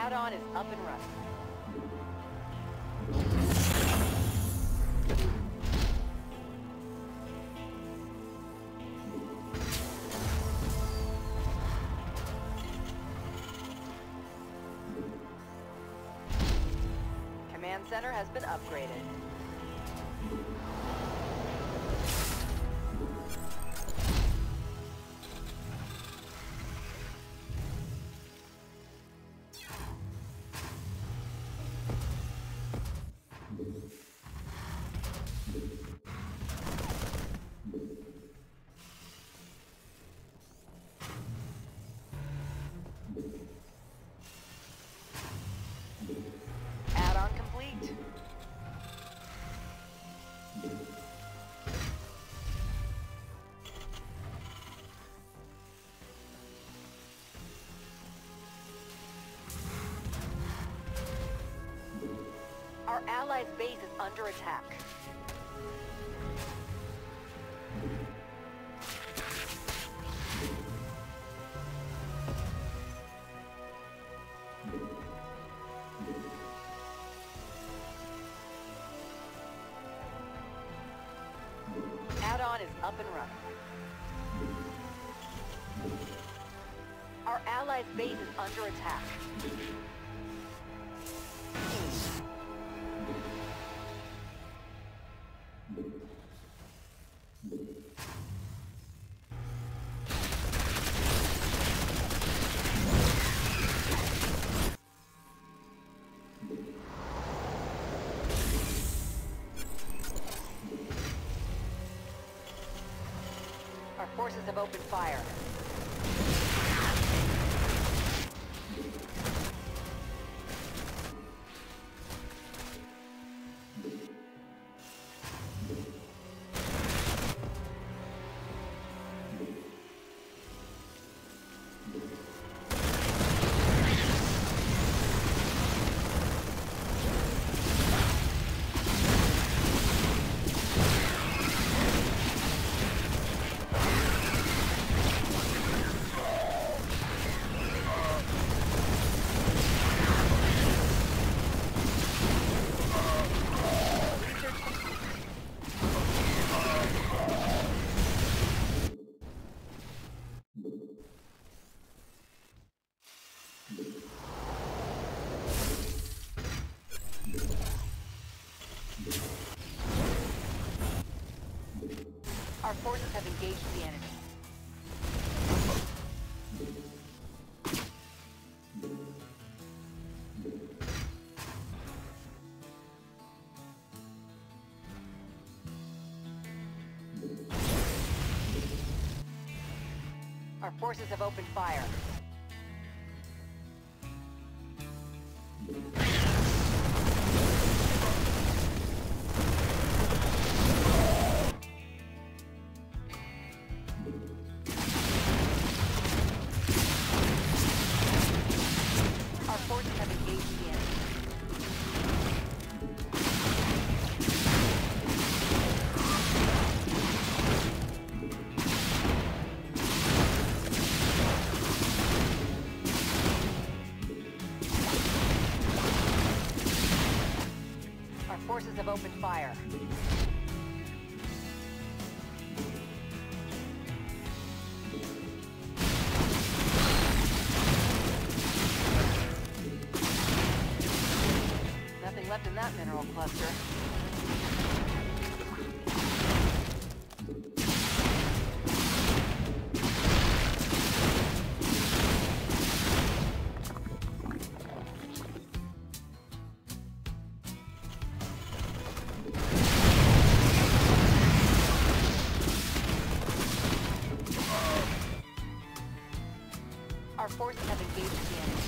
Add-on is up and running. Command center has been upgraded. Add-on complete. Our allies' base is under attack. Add-on is up and running. Our allies' base is under attack. Our forces have opened fire. Our forces have engaged the enemy. Our forces have opened fire. Our forces have engaged the enemy. Our forces have opened fire. Nothing left in that mineral cluster. Our forces have engaged the enemy.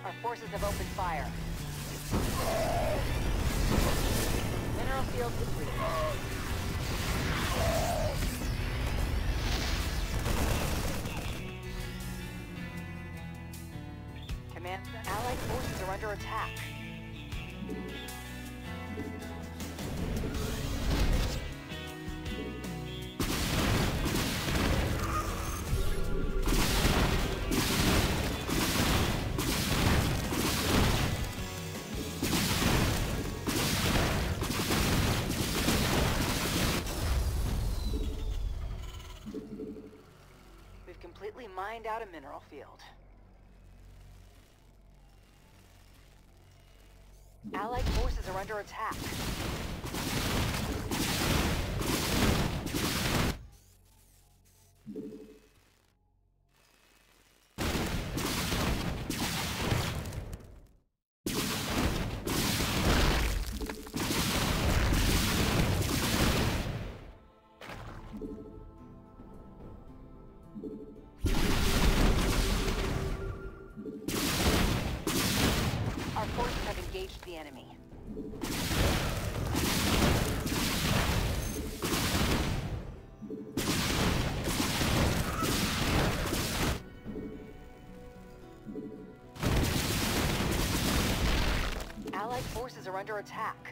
Our forces have opened fire. Mineral field depleted. Command center. Allied forces are under attack. We've completely mined out a mineral field. Allied forces are under attack. Our forces have engaged the enemy. Allied forces are under attack.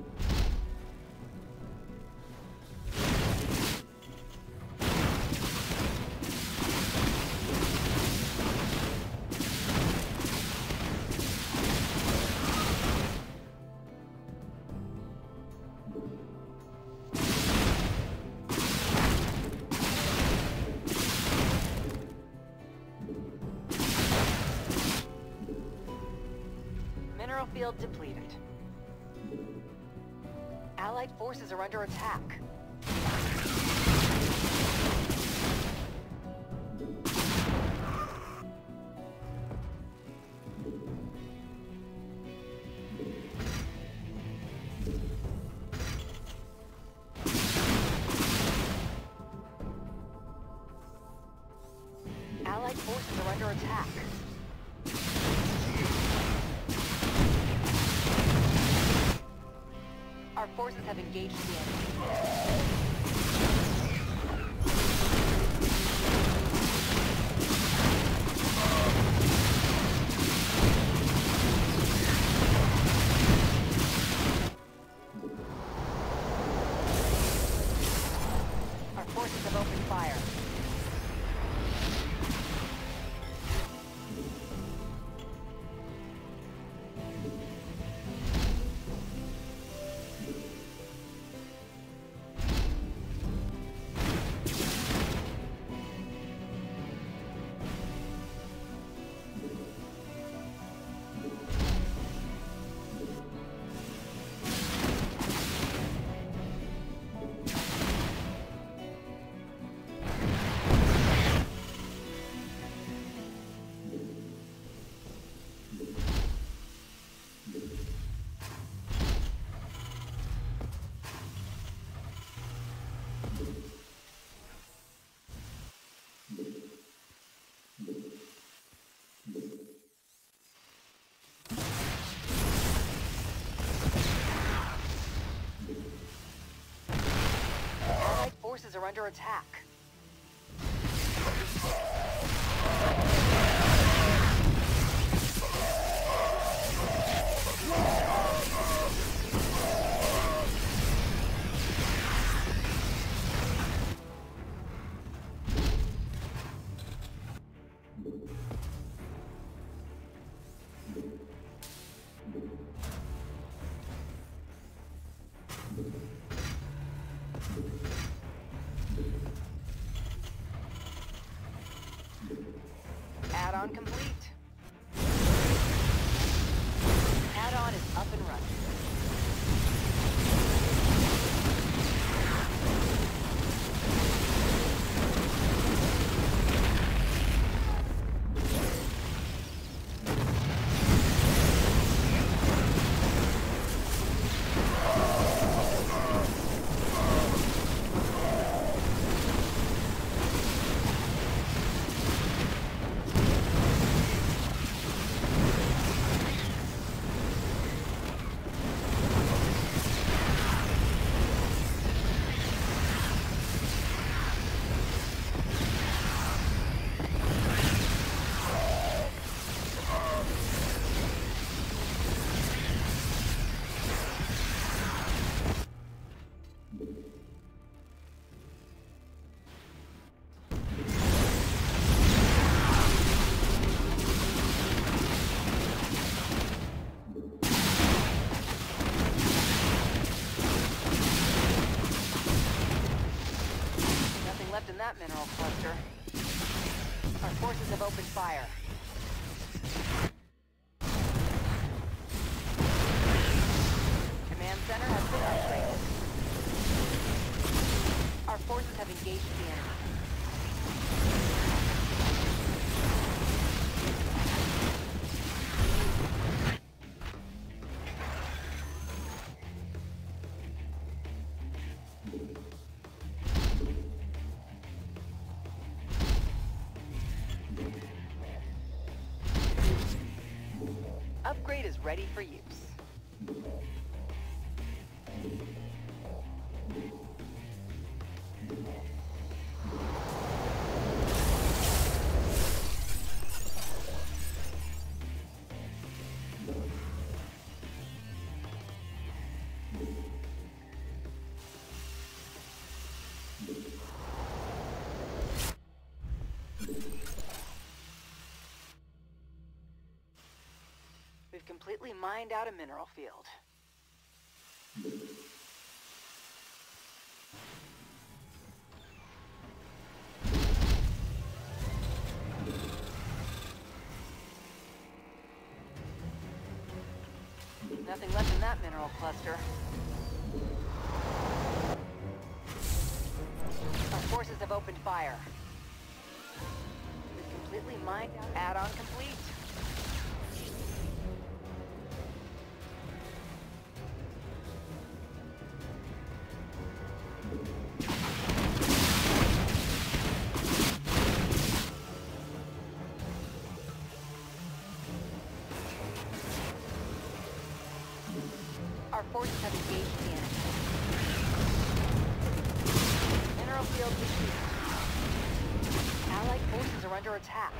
Mineral field depleted. Allied forces are under attack. Allied forces are under attack. Our forces have engaged the enemy. Our forces have opened fire. Allied forces are under attack. Add-on complete. Add-on is up and running. that mineral cluster. Our forces have opened fire. Command center has been upgraded. Our forces have engaged the enemy. Upgrade is ready for use. We've completely mined out a mineral field. Nothing left in that mineral cluster. Our forces have opened fire. We've completely mined out. Add-on complete. Our forces have engaged the enemy. Mineral field defeated. Allied forces are under attack.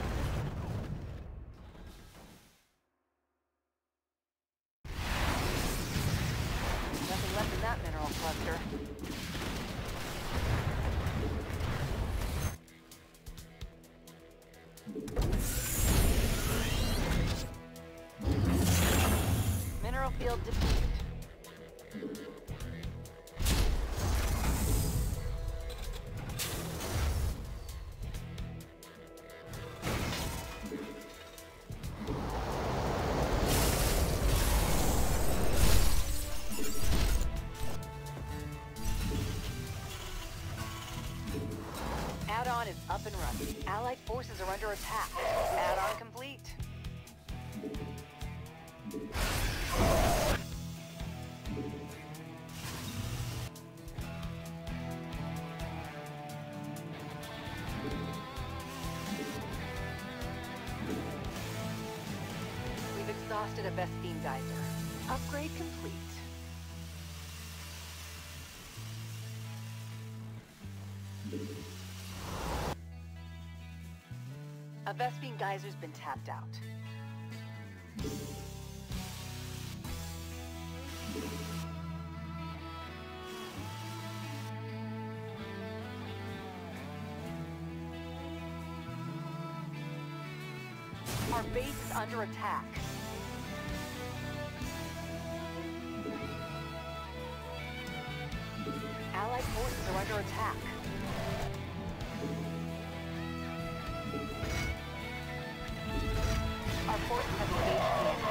Nothing left in that mineral cluster. Mineral field defeated. Add-on is up and running. Allied forces are under attack. Add-on complete. We've exhausted a Vespine geyser. Upgrade complete. A Vespine geyser's been tapped out. Our base is under attack. Allied forces are under attack. Our forces have engaged the enemy.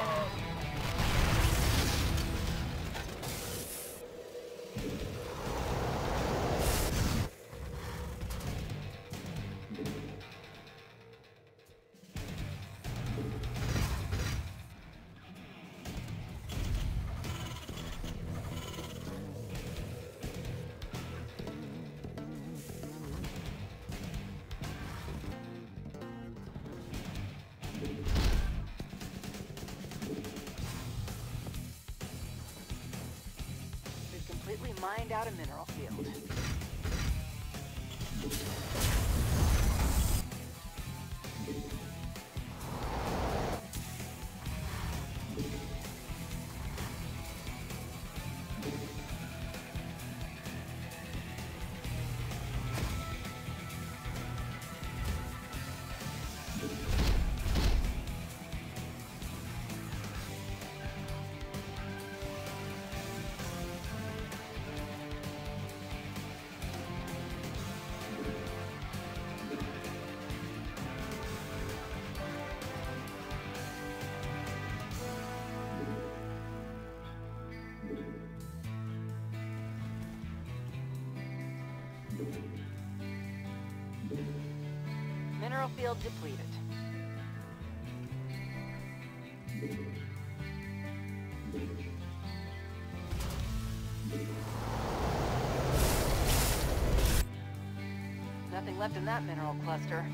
Completely mined out a mineral field. field depleted. Nothing left in that mineral cluster.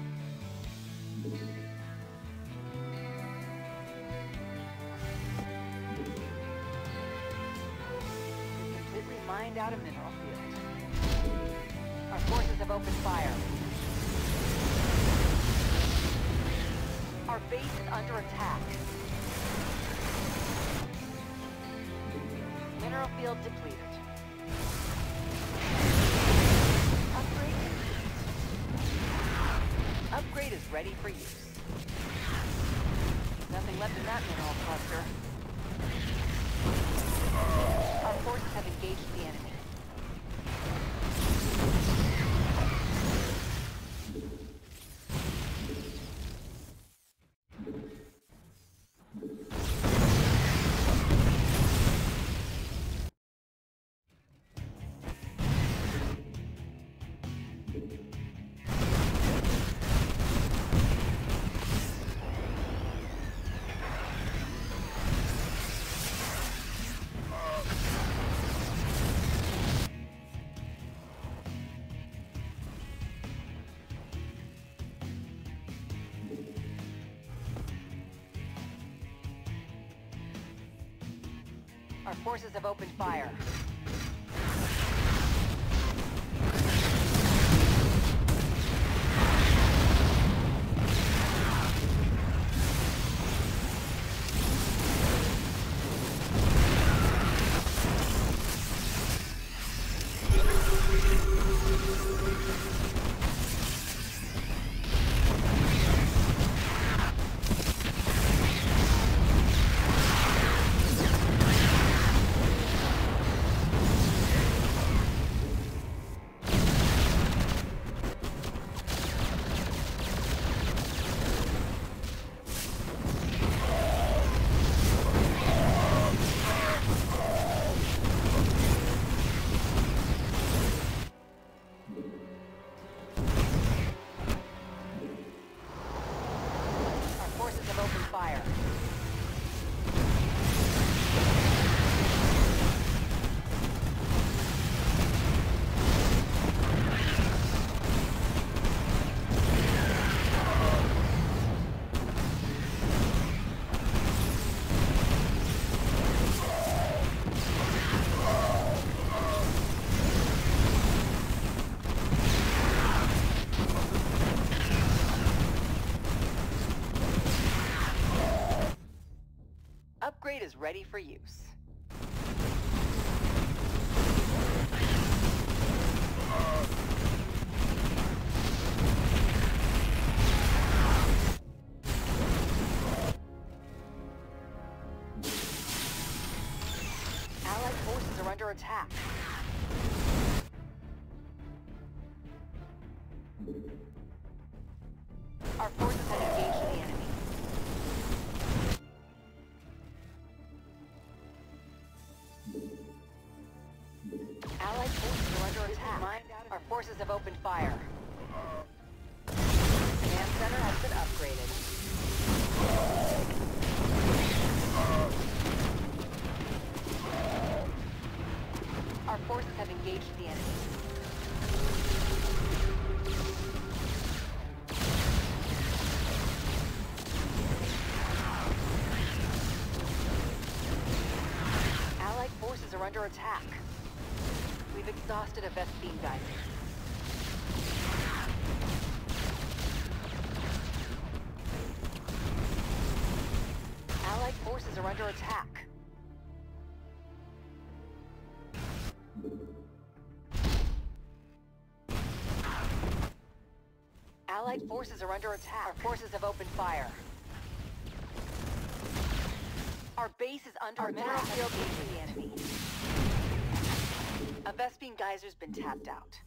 We've completely mined out a mineral field. Our forces have opened fire. Our base is under attack. Mineral field depleted. Upgrade complete. Upgrade is ready for use. Nothing left in that mineral cluster. Our forces have engaged the enemy. Our forces have opened fire. Fire. Upgrade is ready for use. Allied forces are under attack. Our forces have engaged the enemy. Allied forces are under attack. Our forces have opened fire. Command center has been upgraded. Our forces have engaged the enemy. Allied forces are under attack. We've exhausted a Vest beam geyser. Allied forces are under attack. Allied forces are under attack. Our forces have opened fire. Our base is under attack. Our mineral field is the enemy. A Vespine geyser's been tapped out.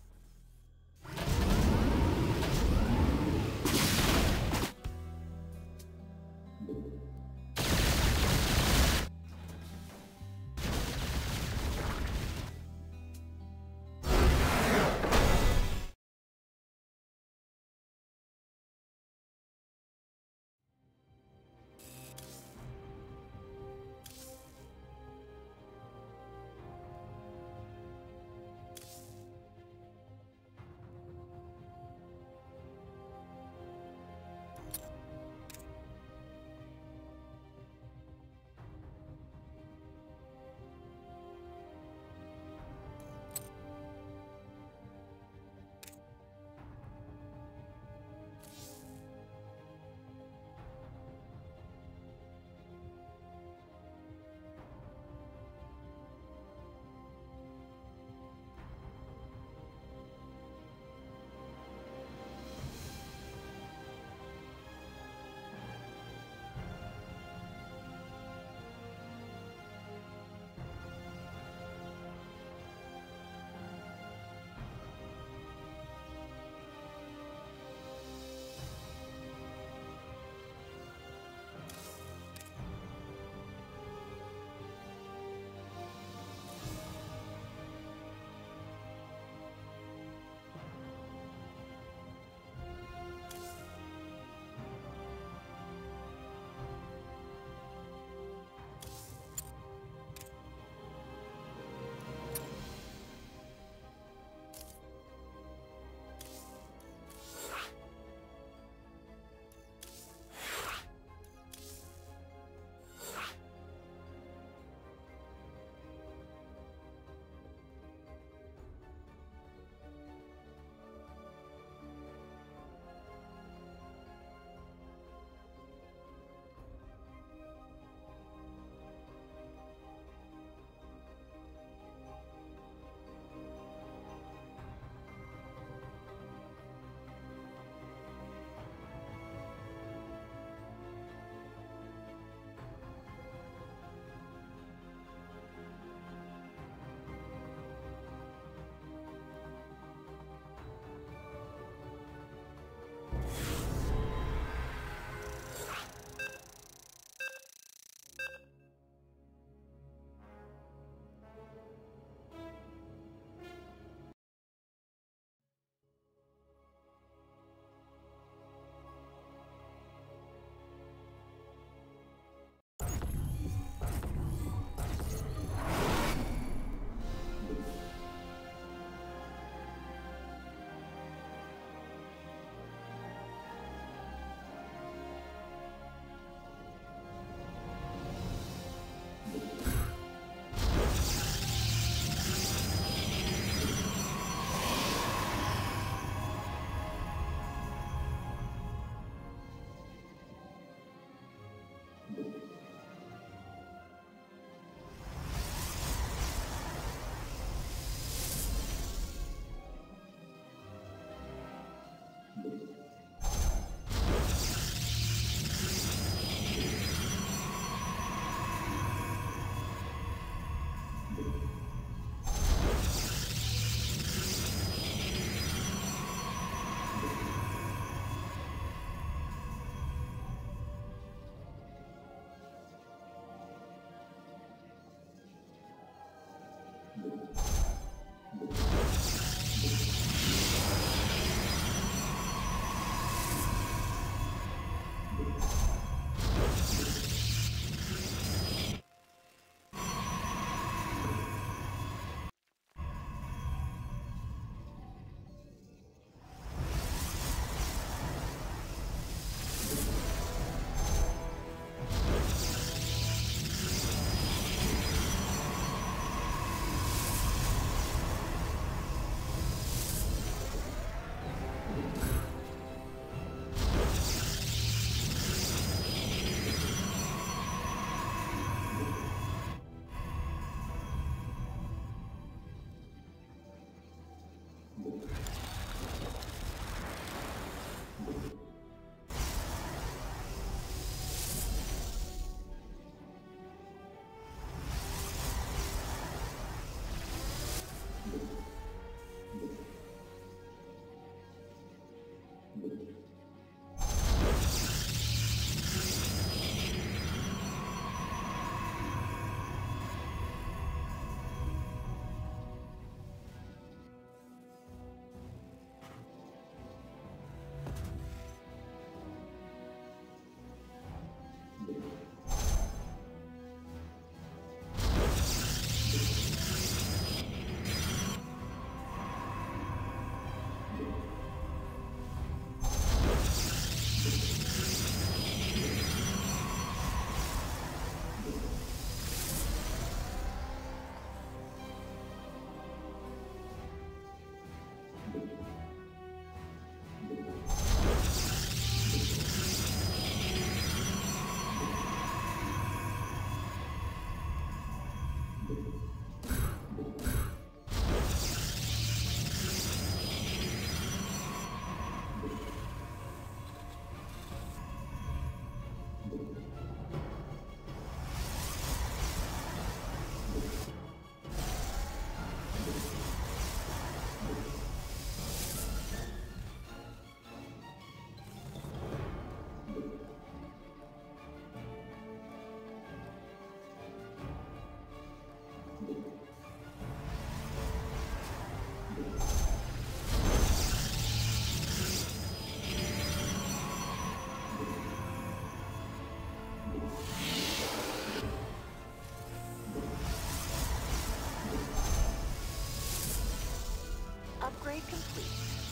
Upgrade complete.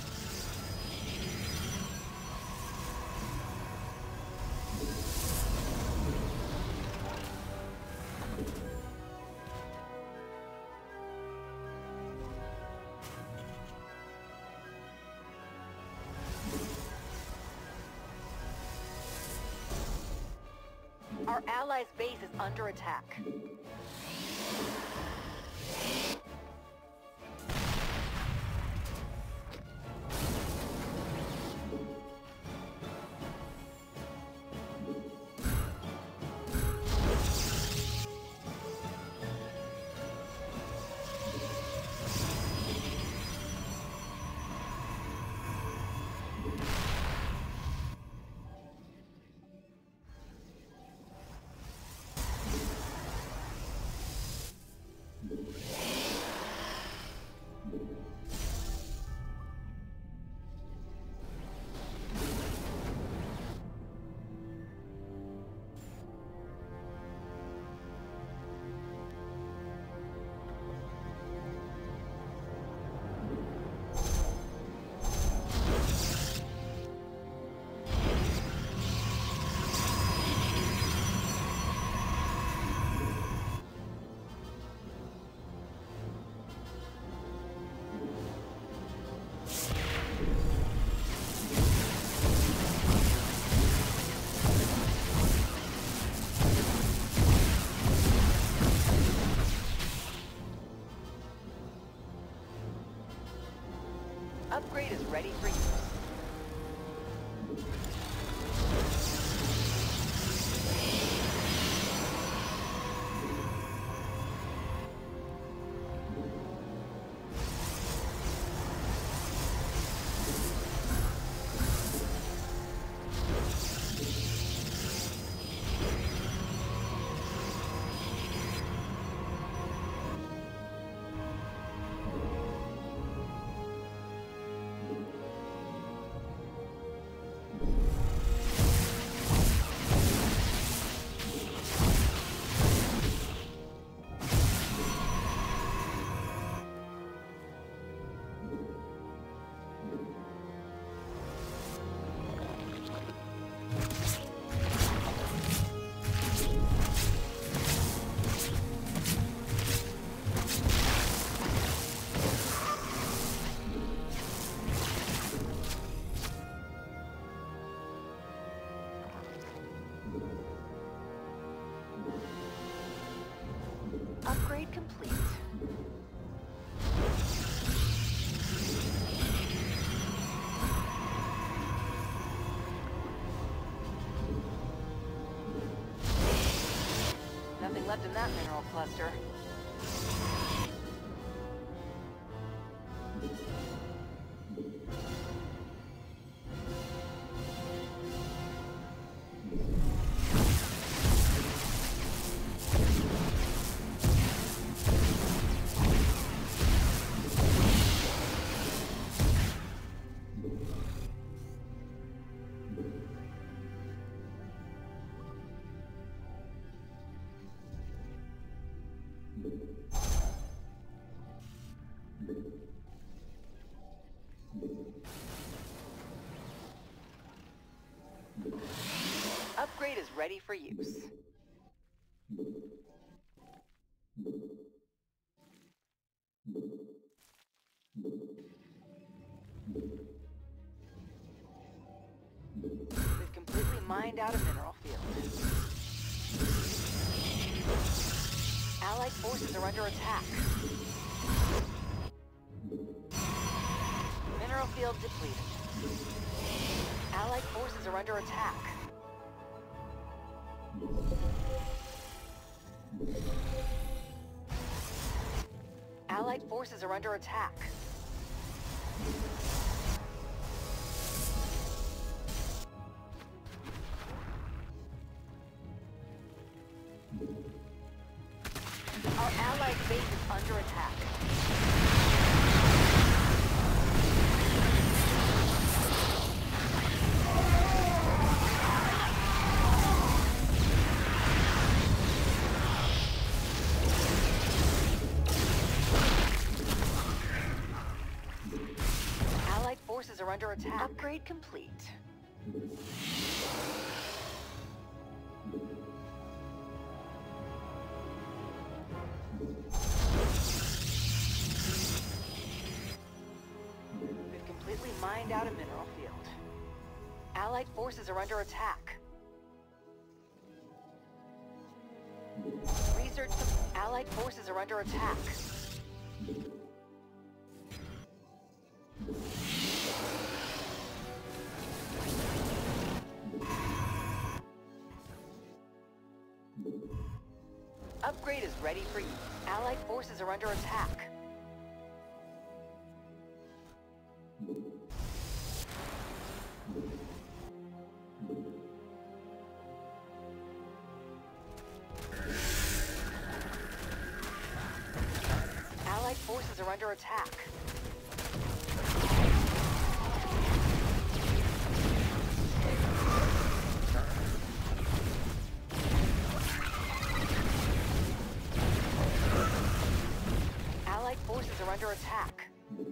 Our allies' base is under attack. Upgrade is ready for use. Upgrade complete. Nothing left in that mineral cluster. Upgrade is ready for use. We've completely mined out a mineral field. Allied Allied forces are under attack. Mineral field depleted. Allied forces are under attack. Allied forces are under attack. Our allied base is under attack. Allied forces are under attack. Upgrade complete. We've completely mined out a mineral field. Allied forces are under attack. Research. Allied forces are under attack. Upgrade is ready for you. Allied forces are under attack. Allied forces are under attack. Allied forces are under attack.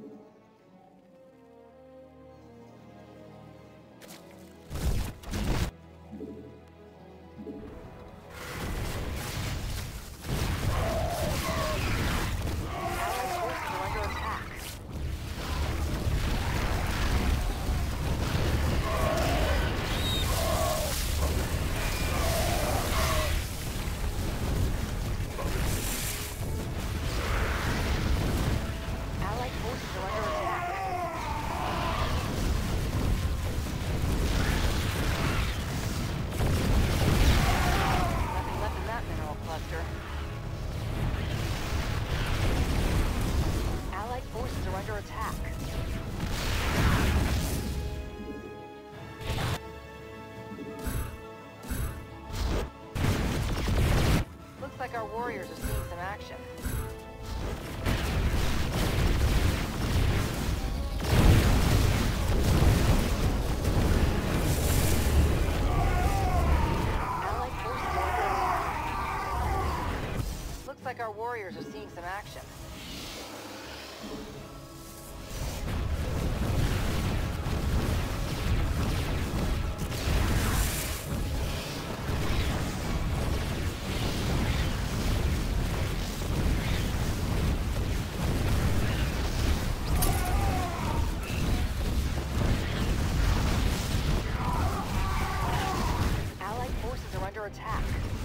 Our warriors are seeing some action. Allied forces are under attack. Looks like our warriors are seeing some action. Attack.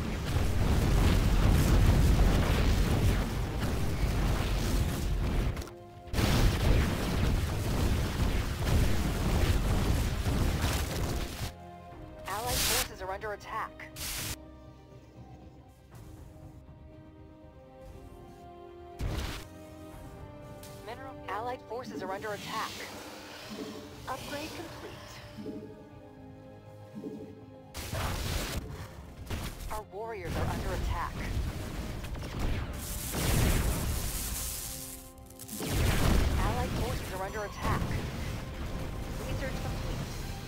Allied forces are under attack. Allied forces are under attack. Upgrade complete. Our warriors are under attack. Allied forces are under attack. Research complete.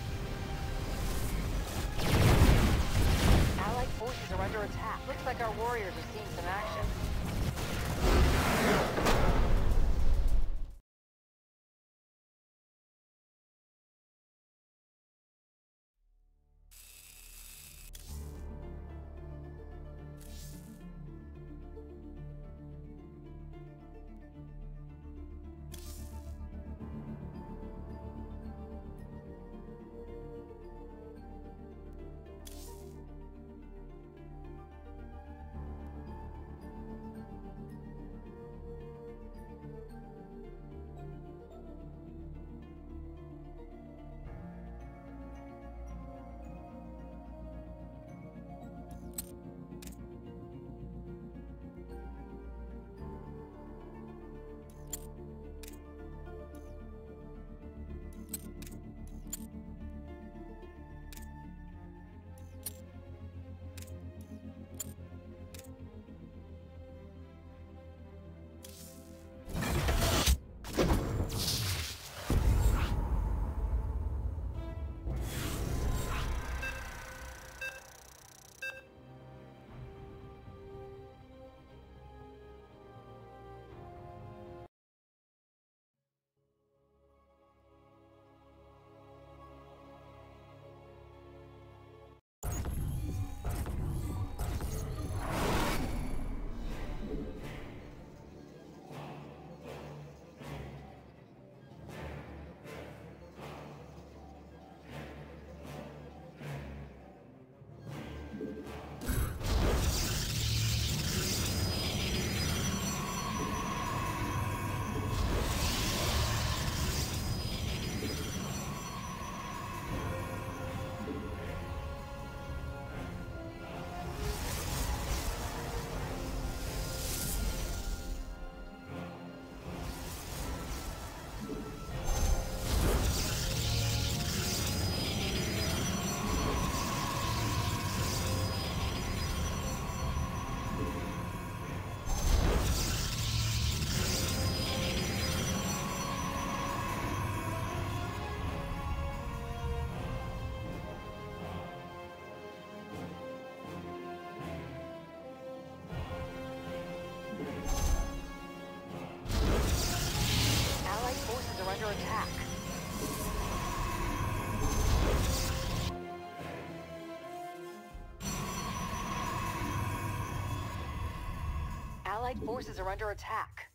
Allied forces are under attack. Looks like our warriors are seeing some action. Allied forces are under attack.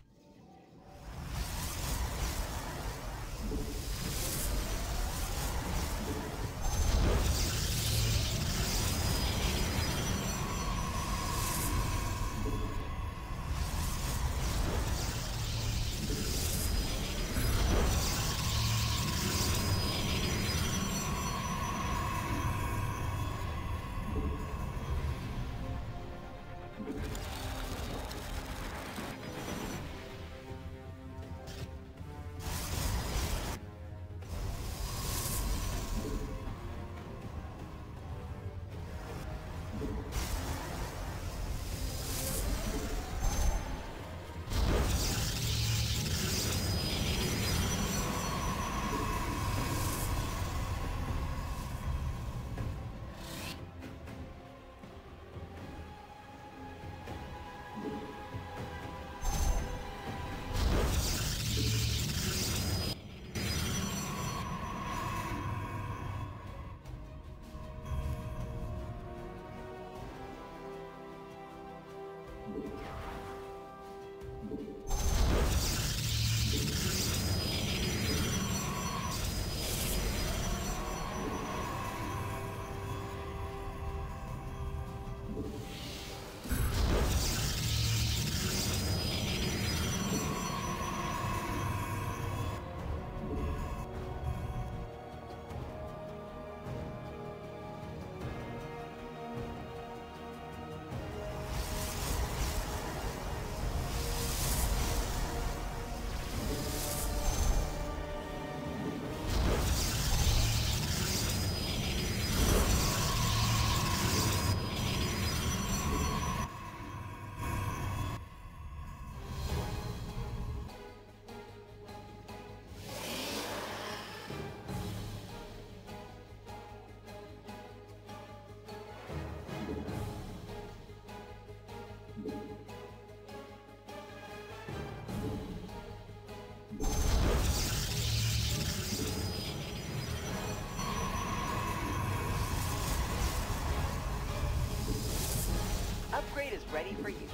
Upgrade is ready for use.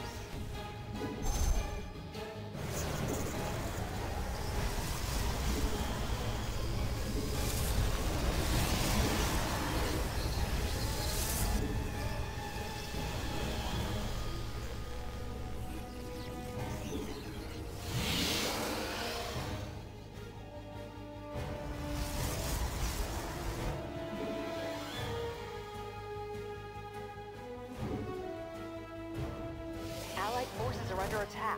Allied forces are under attack.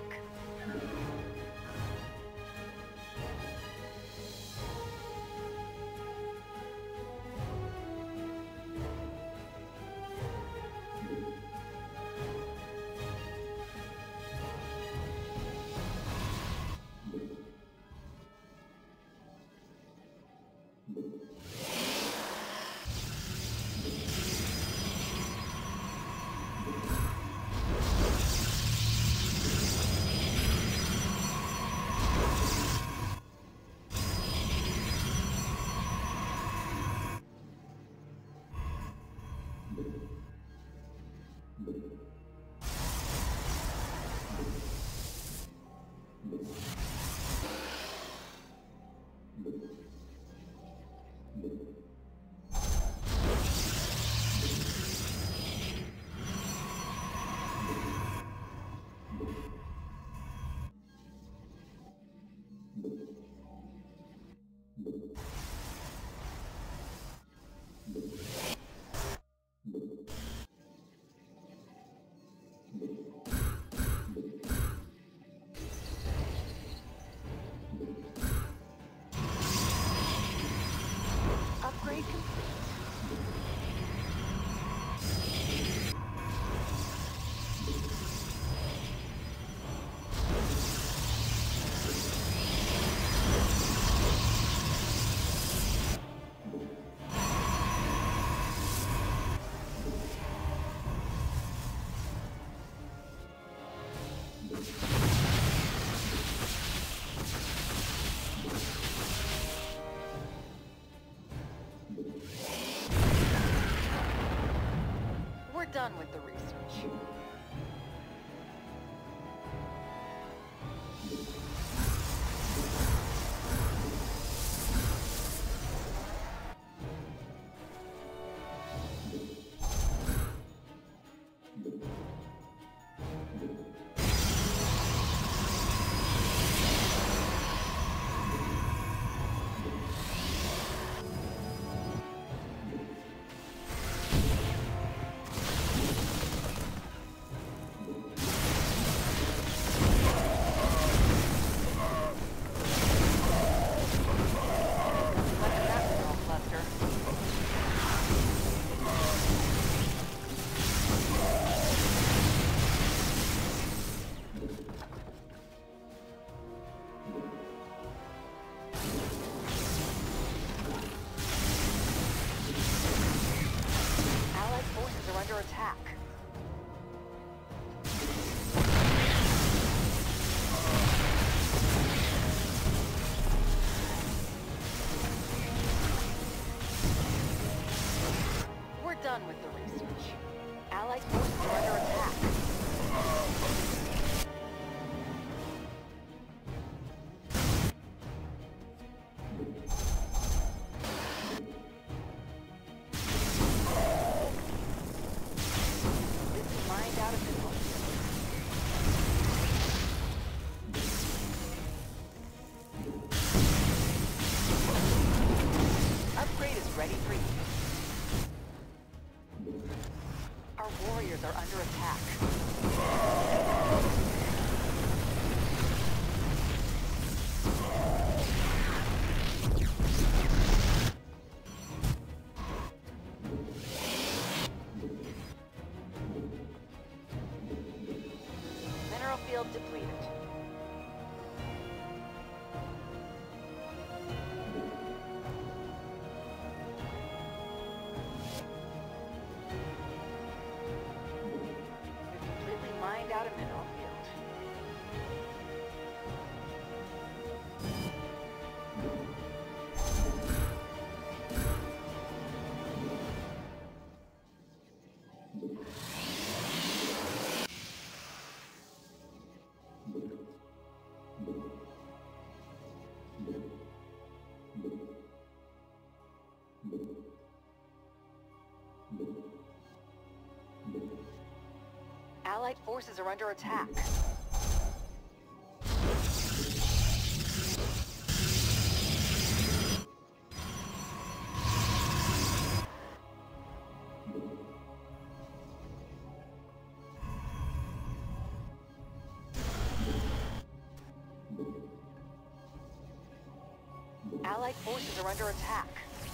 Upgrade complete. Done with the research. Allied forces are under attack. This is mined out of control. Upgrade is ready for use. Our warriors are under attack. Mineral field depleted. Mined out a mineral field. Allied forces are under attack. Allied forces are under attack.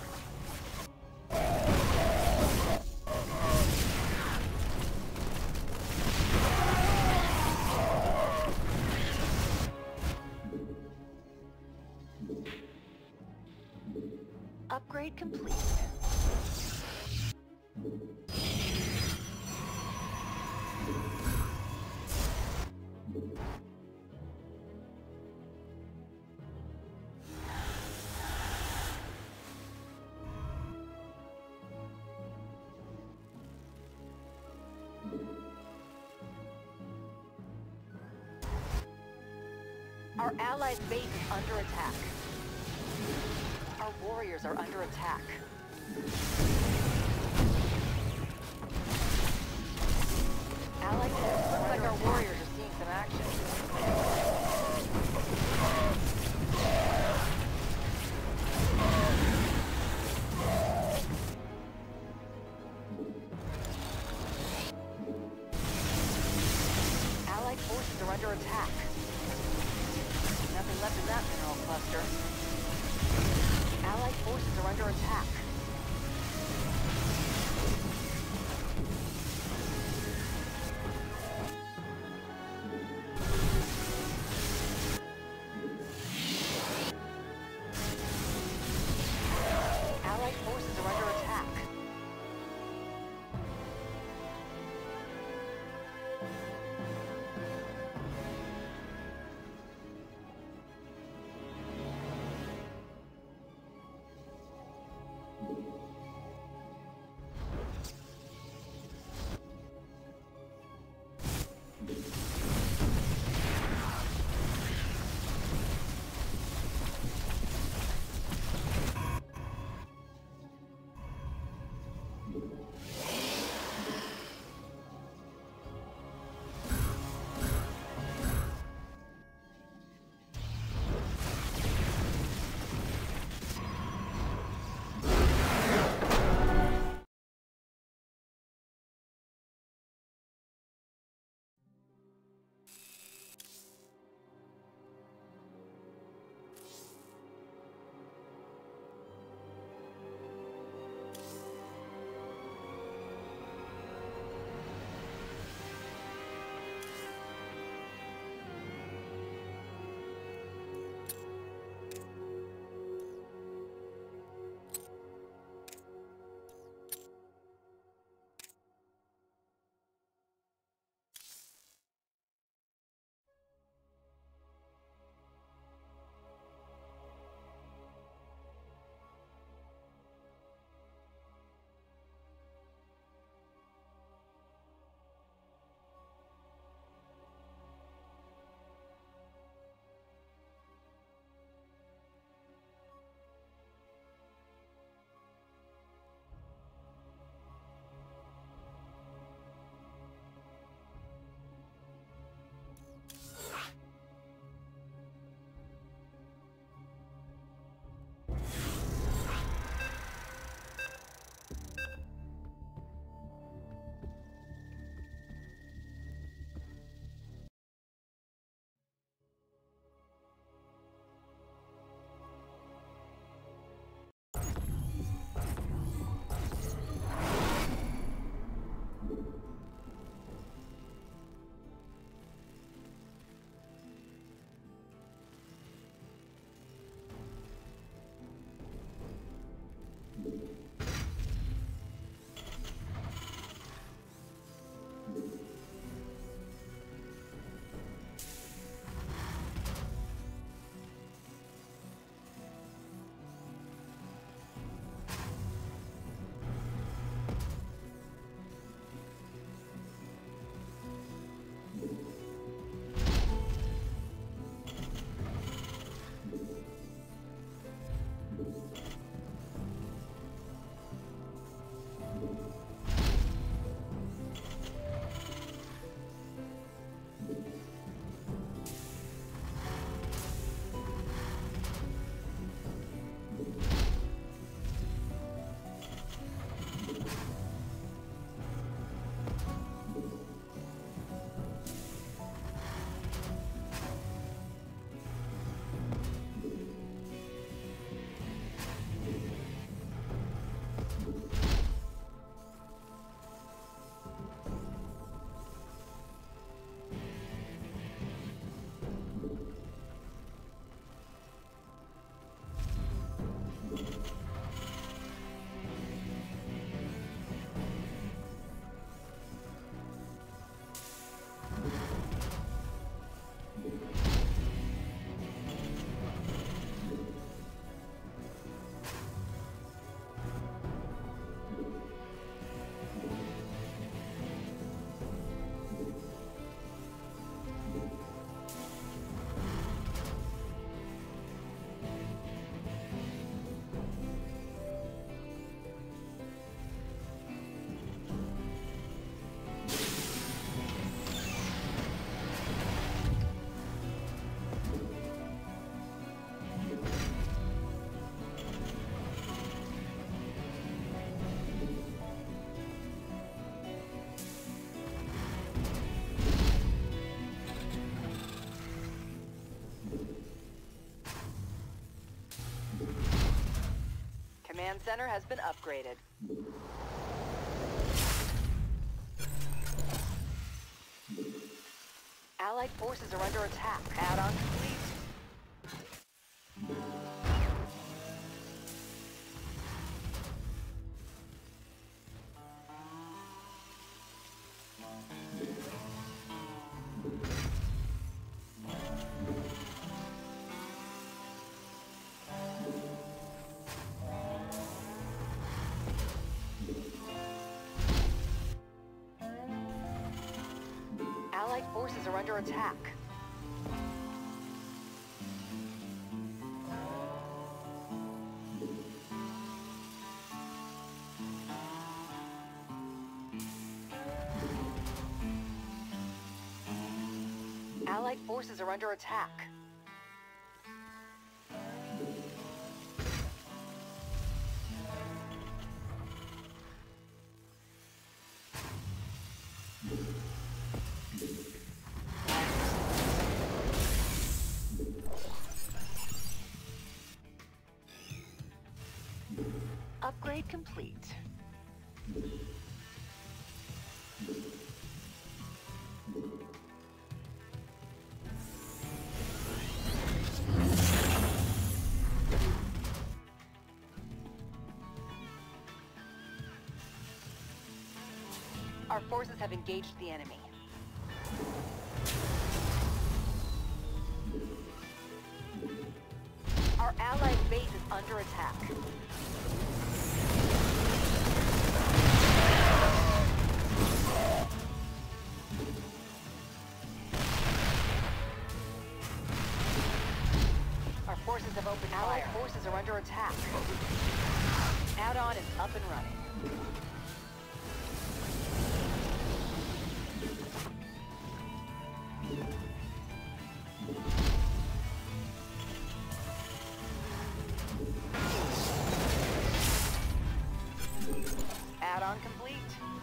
Upgrade complete. Our allies' base is under attack. Our warriors are under attack. Allied forces looks like our warriors are seeing some action. Allied forces are under attack. Nothing left in that mineral cluster. Allied forces are under attack. Allied forces are under attack. Command center has been upgraded. Allied forces are under attack. Add-on complete. Allied forces are under attack. Allied forces are under attack. Upgrade complete. Our forces have engaged the enemy. Our allied base is under attack. Our forces have opened fire. Allied forces are under attack. Add-on is up and running. Add-on complete.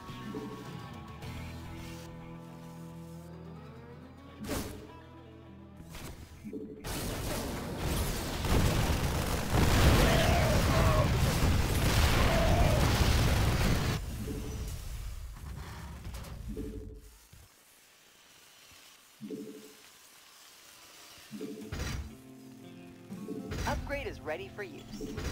Upgrade is ready for use.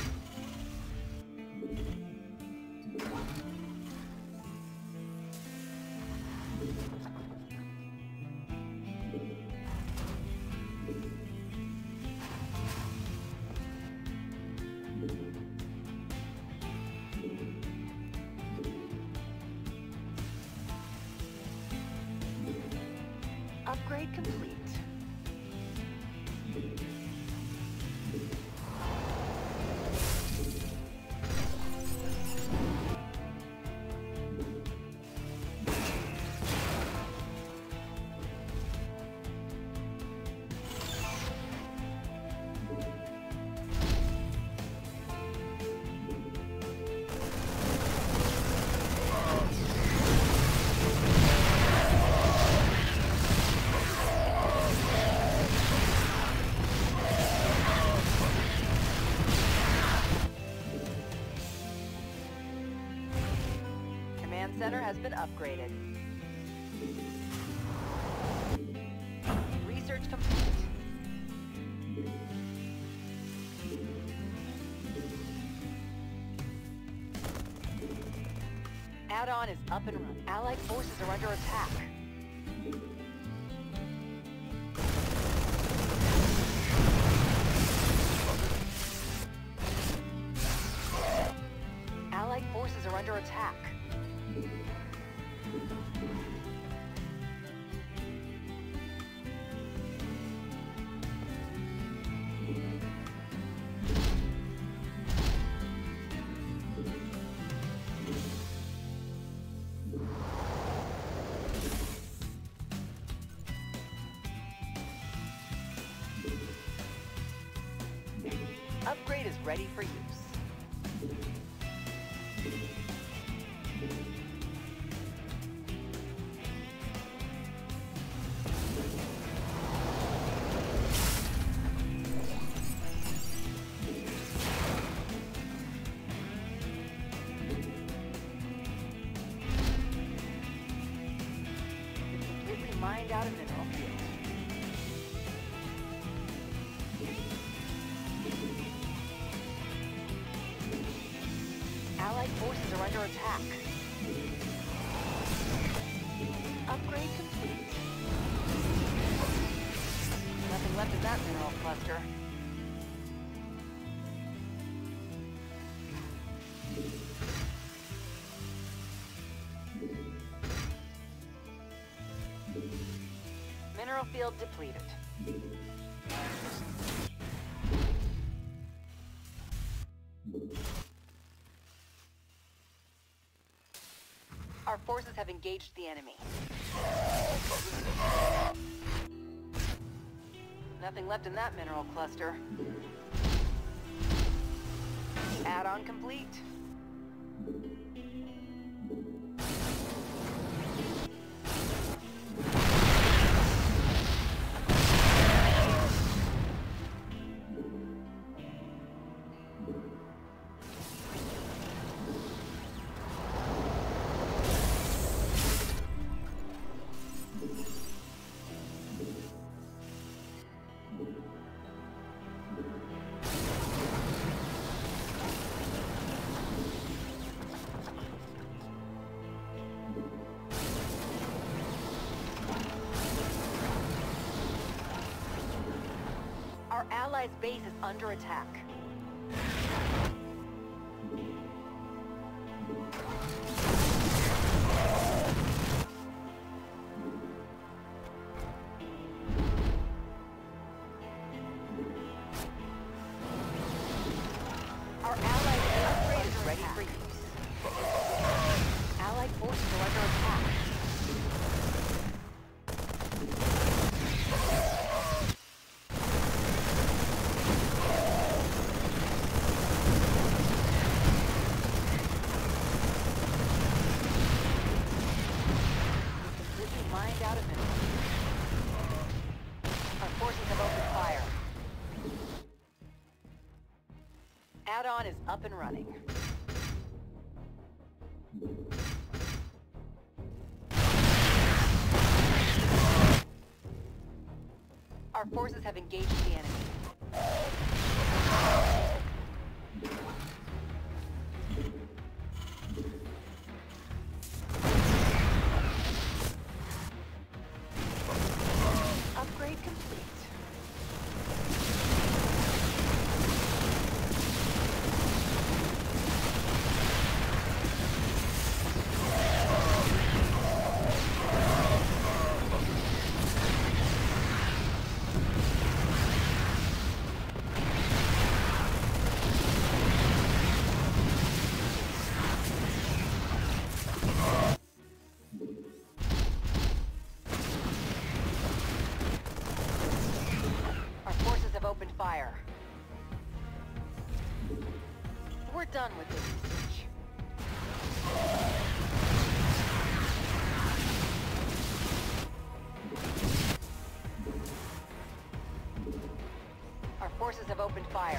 Upgrade complete. Center has been upgraded. Research complete. Add-on is up and running. Allied forces are under attack. Allied forces are under attack. Upgrade is ready for use. mined out a mineral field. Allied forces are under attack. Upgrade complete. Nothing left in that mineral cluster. Mineral field depleted. Our forces have engaged the enemy. Nothing left in that mineral cluster. Add-on complete. Our allies' base is under attack. Our allies' base is ready for use. Allied forces are under attack. Mined out of minerals. Our forces have opened fire. Add-on is up and running. Our forces have engaged the enemy. Upgrade complete. Opened fire. We're done with this siege. Our forces have opened fire.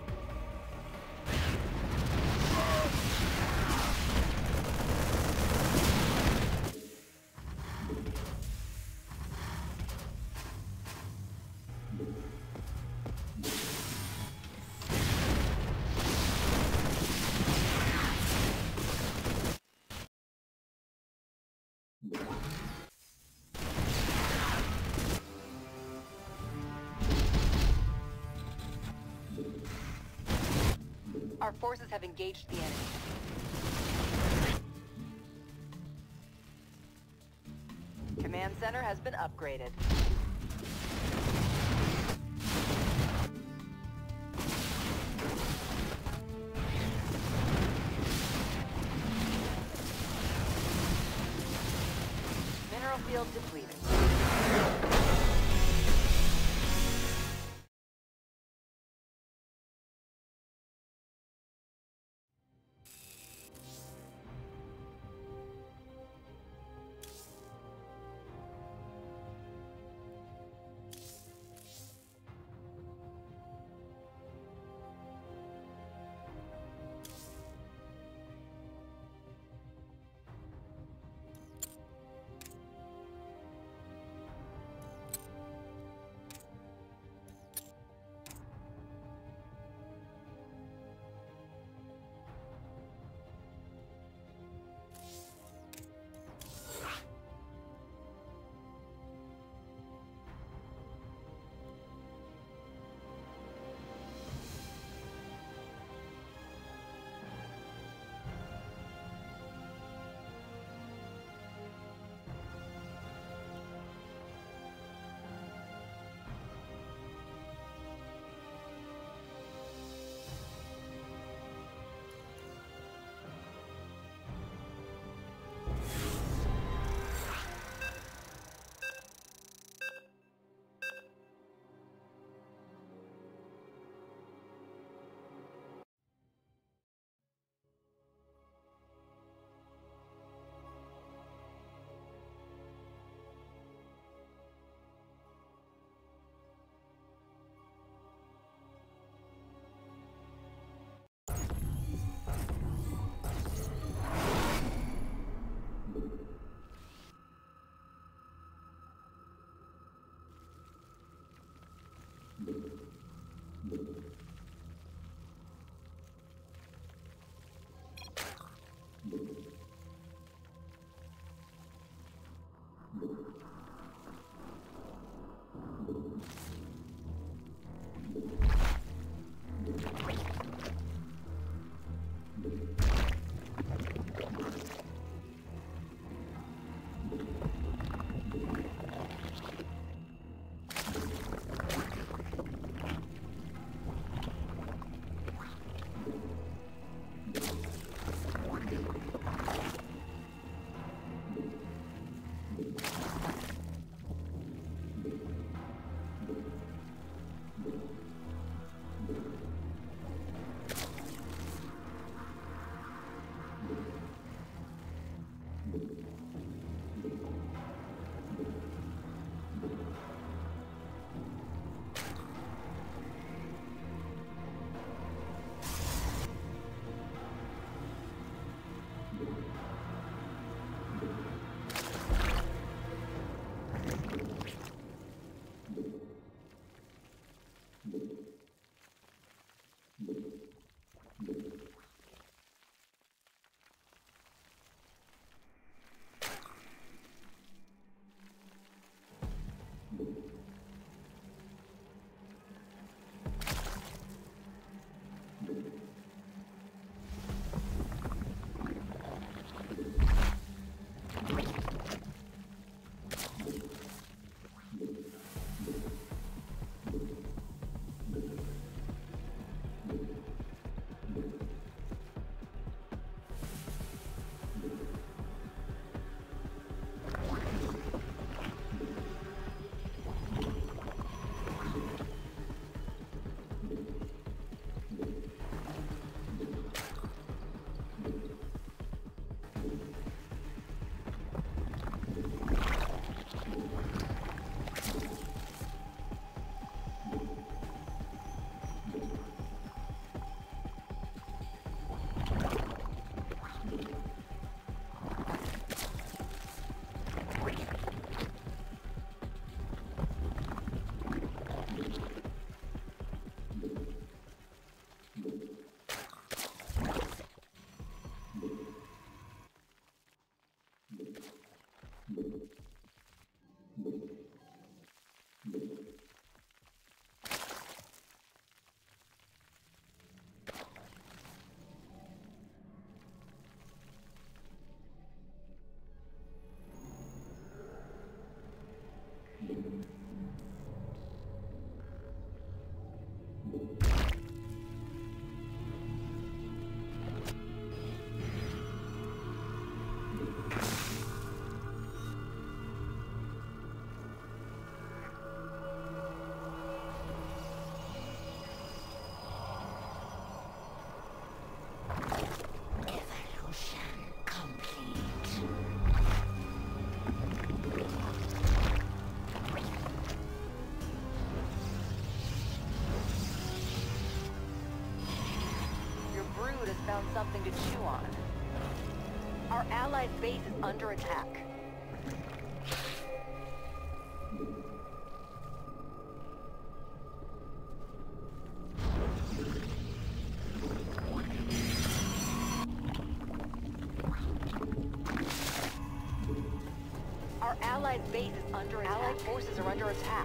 Our forces have engaged the enemy. Command center has been upgraded. Mineral field depleted. found something to chew on. Our allied base is under attack. Our allied base is under attack. Allied forces are under attack.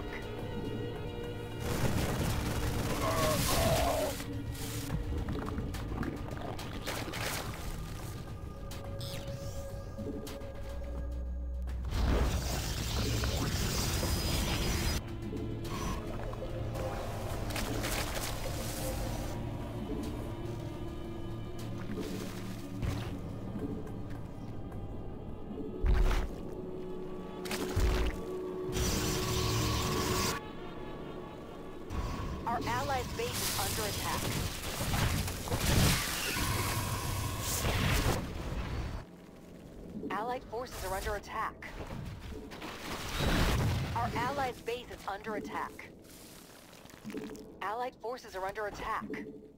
Our allied base is under attack. Allied forces are under attack. Our allied base is under attack. Allied forces are under attack.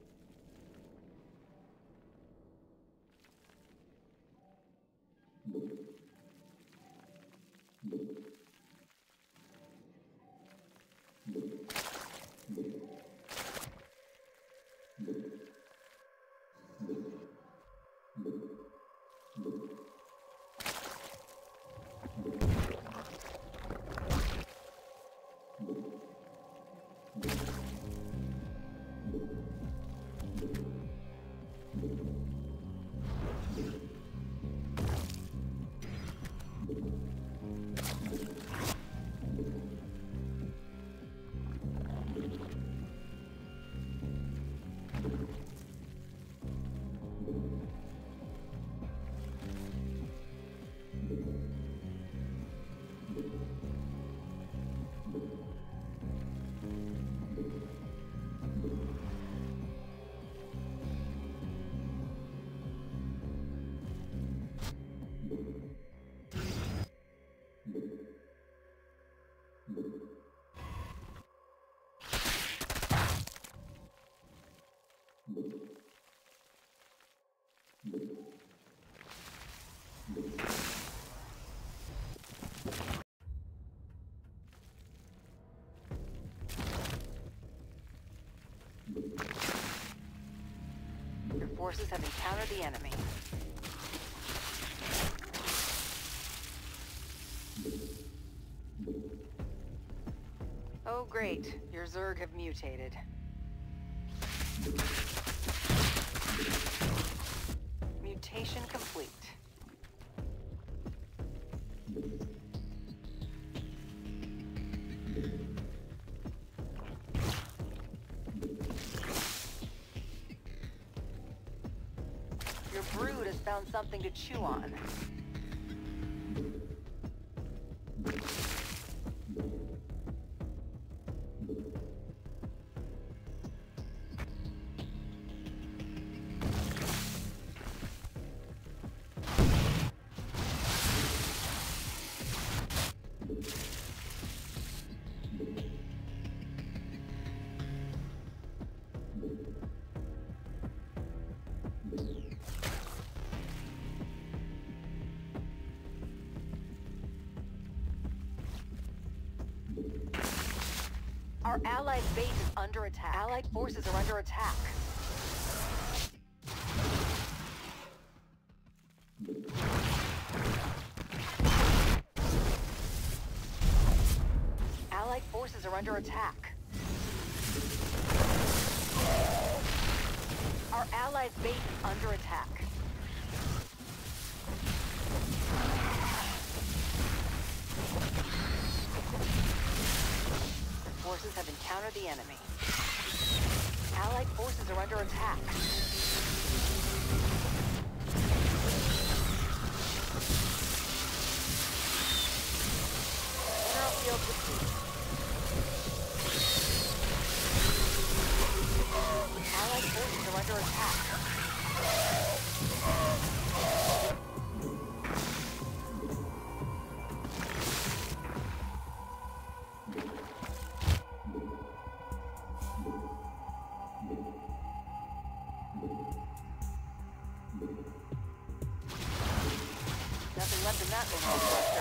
Your forces have encountered the enemy. Oh great, your Zerg have mutated. Mutation complete. Your brood has found something to chew on. Our allied base is under attack. Allied forces are under attack. Allied forces are under attack. Our allied base is under attack. Forces have encountered the enemy. Allied forces are under attack. Mineral field depleted. Allied forces are under attack. in that mineral cluster.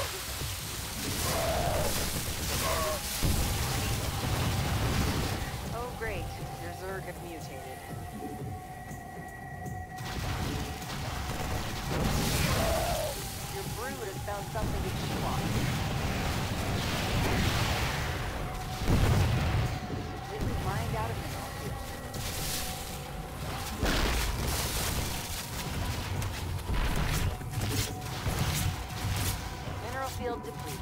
Oh great, your Zerg have mutated. Your brood has found something to chew on. Completely mined out of mineral field. Mineral field depleted.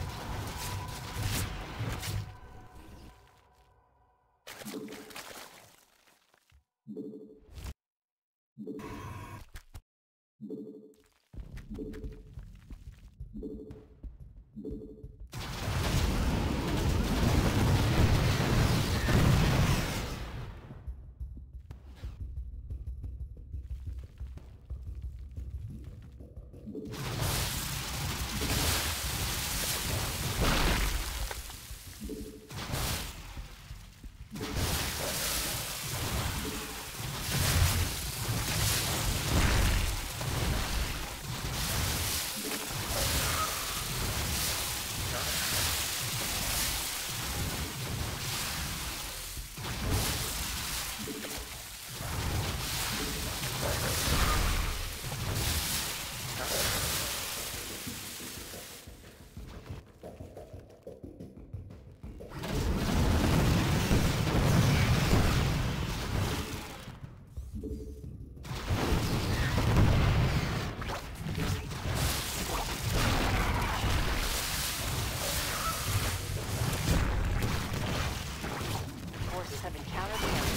Have encountered the enemy.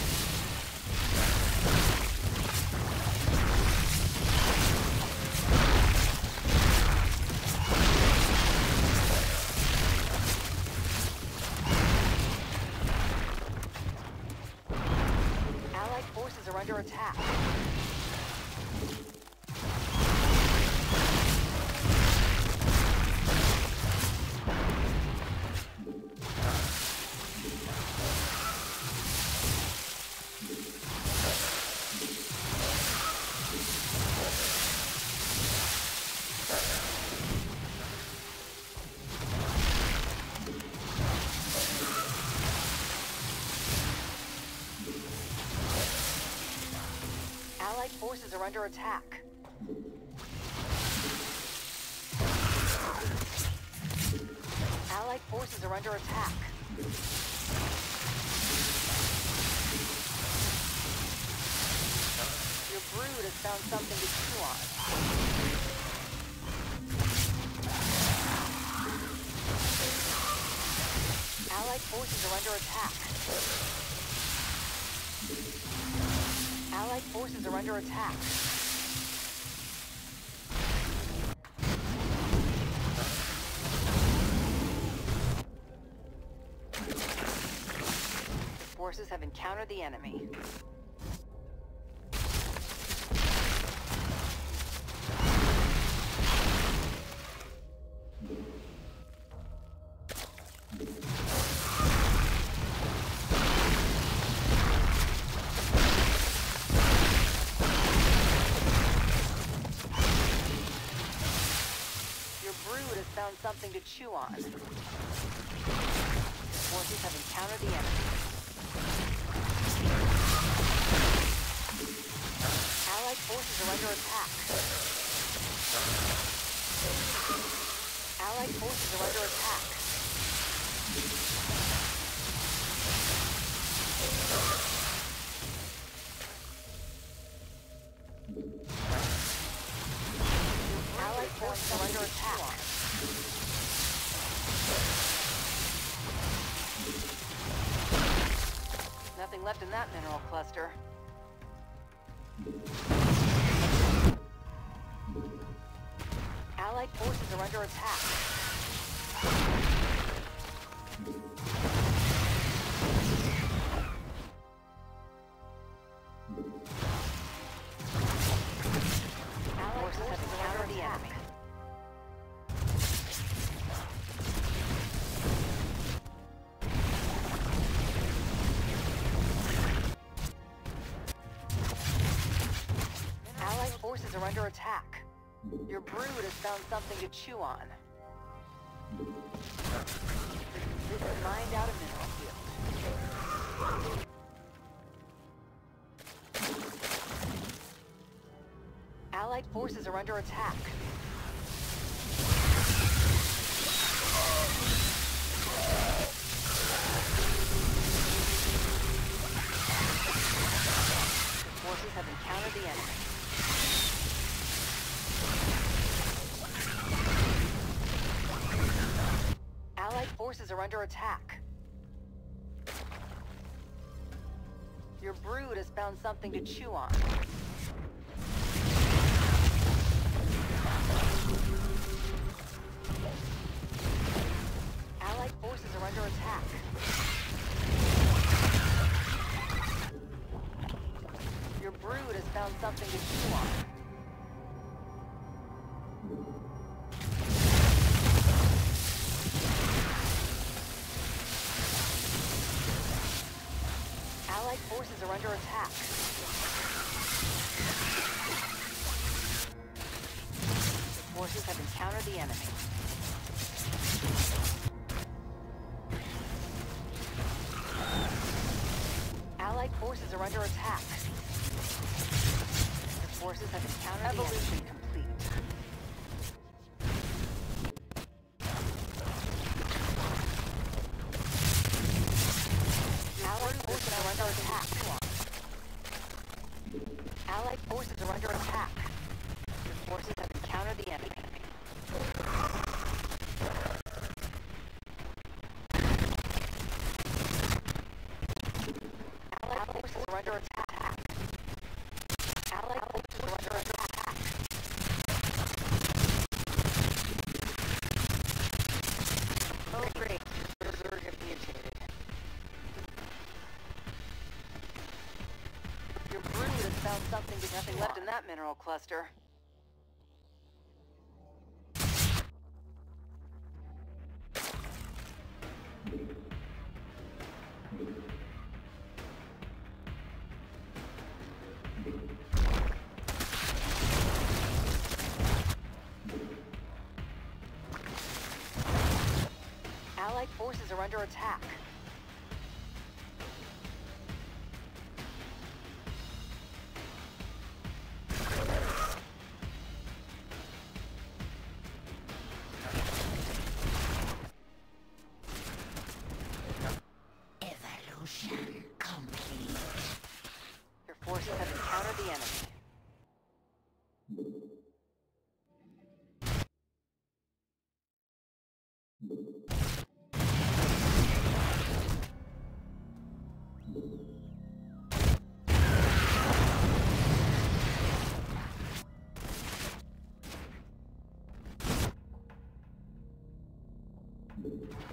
Allied forces are under attack. Allied forces are under attack. Allied forces are under attack. Your brood has found something to chew on. Allied forces are under attack. Allied forces are under attack. The forces have encountered the enemy. Found something to chew on. Forces have encountered the enemy. Allied forces are under attack. Allied forces are under attack. Allied forces are under attack. Nothing left in that mineral cluster. Allied forces are under attack. Allied forces have encountered the enemy. Allied forces are under attack. Your brood has found something to chew on. This is mined out a mineral field. Allied forces are under attack. The forces have encountered the enemy. Allied forces are under attack. Your brood has found something to chew on. Allied forces are under attack. Your brood has found something to chew on. Allied forces are under attack. The forces have encountered the enemy. Allied forces are under attack. The forces have encountered the enemy. Evolution complete. Allied forces are under attack. Allied forces are under attack. The forces have encountered the enemy. Allied forces are under attack. Allied forces are under attack. Oh great, Berserk have mutated. Your brood has found something with nothing left in that mineral cluster. Allied forces are under attack. Evolution complete. Your forces have encountered the enemy.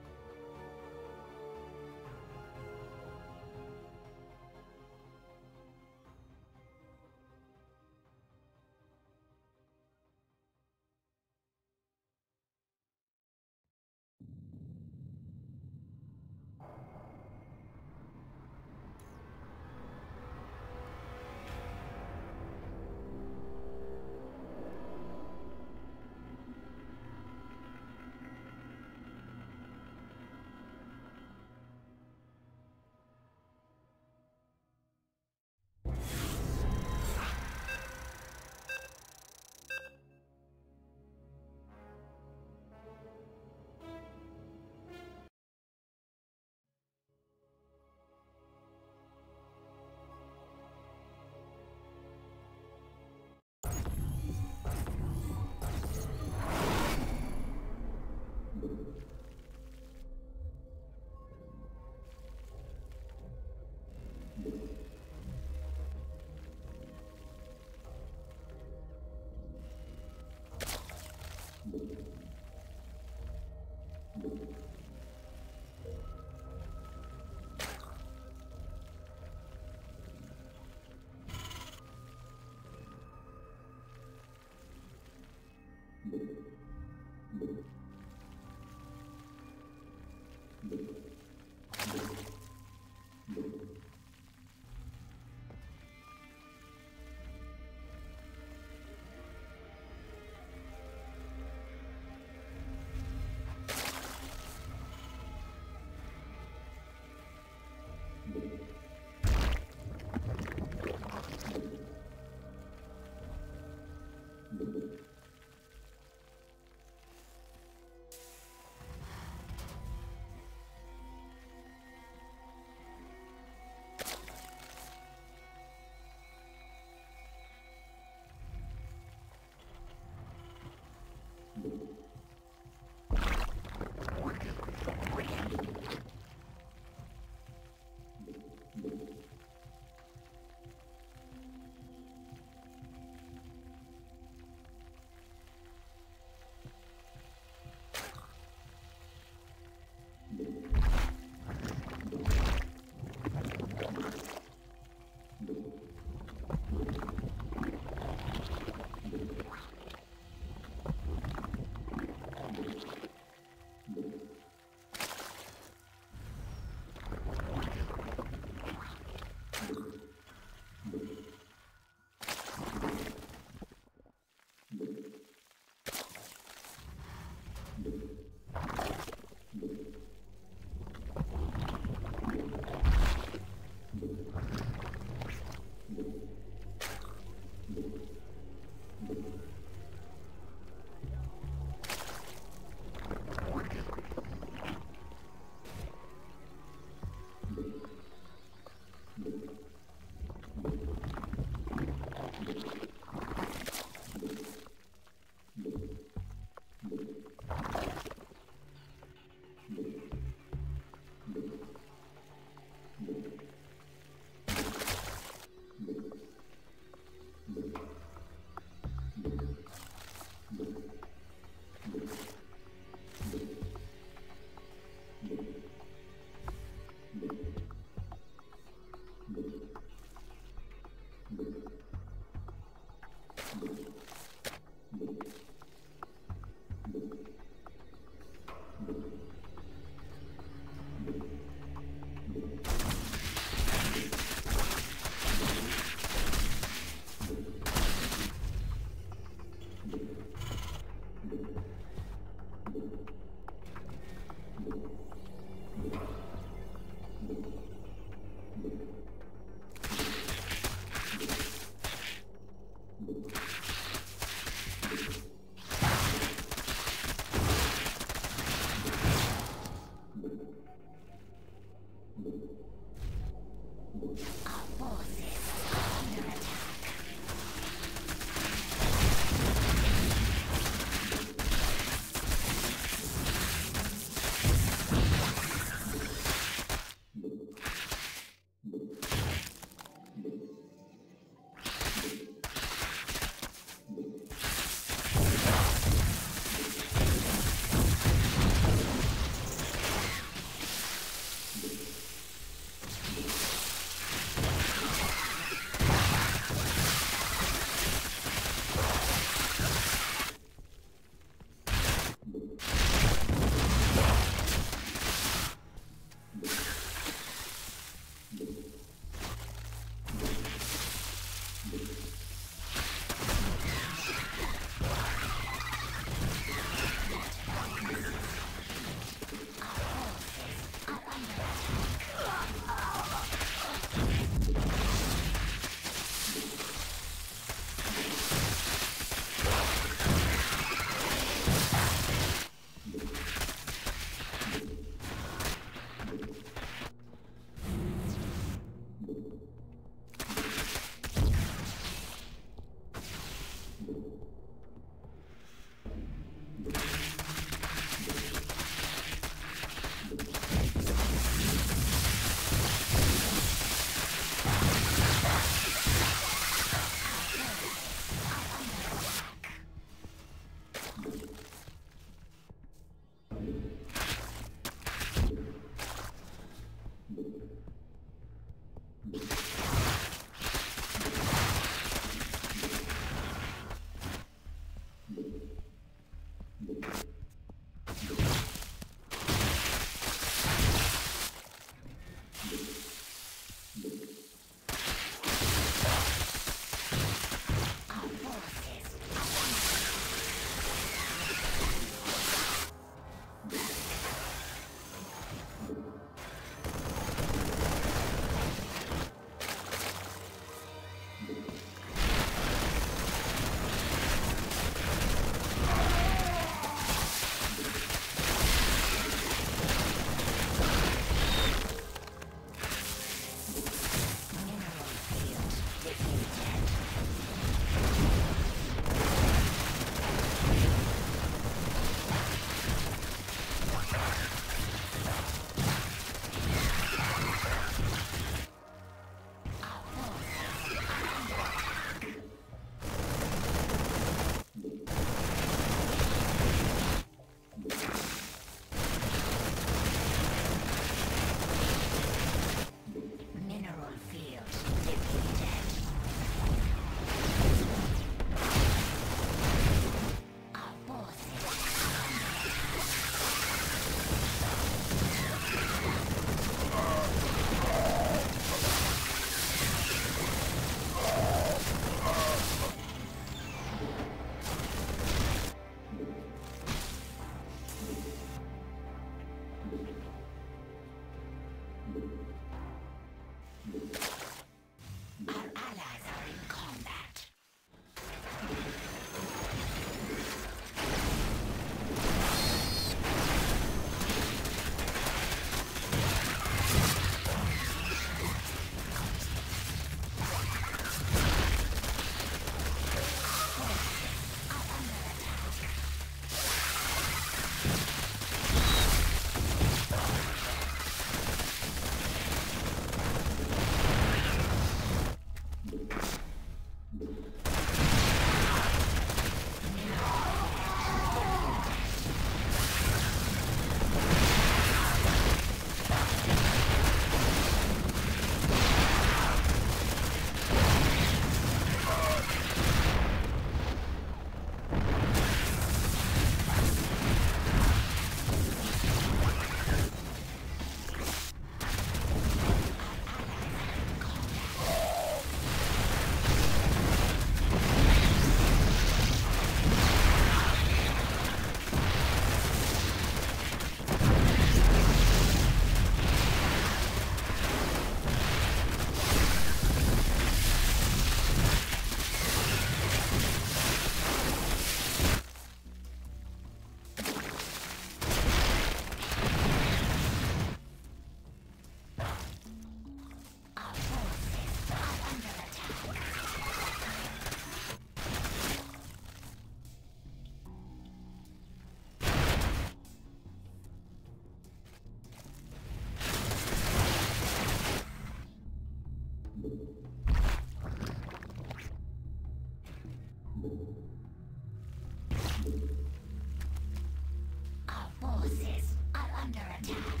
Our forces are under attack.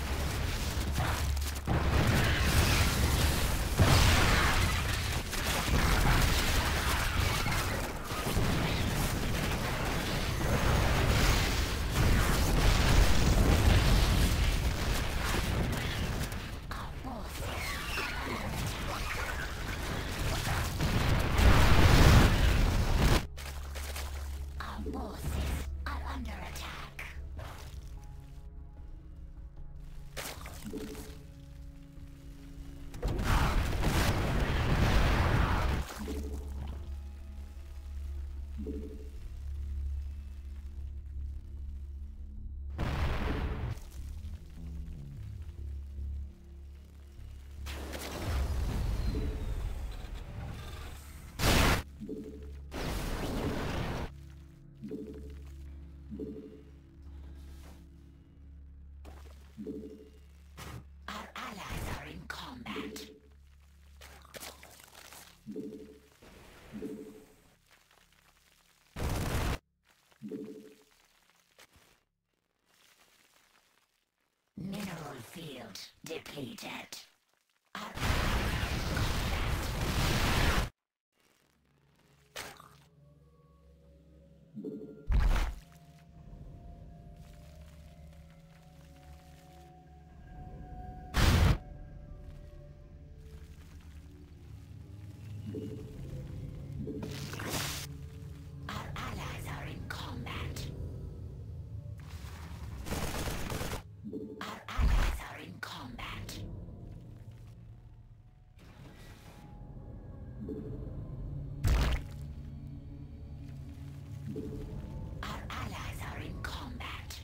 Our allies are in combat. Mineral field depleted. Our allies are in combat. Our allies are in combat. Our allies are in combat.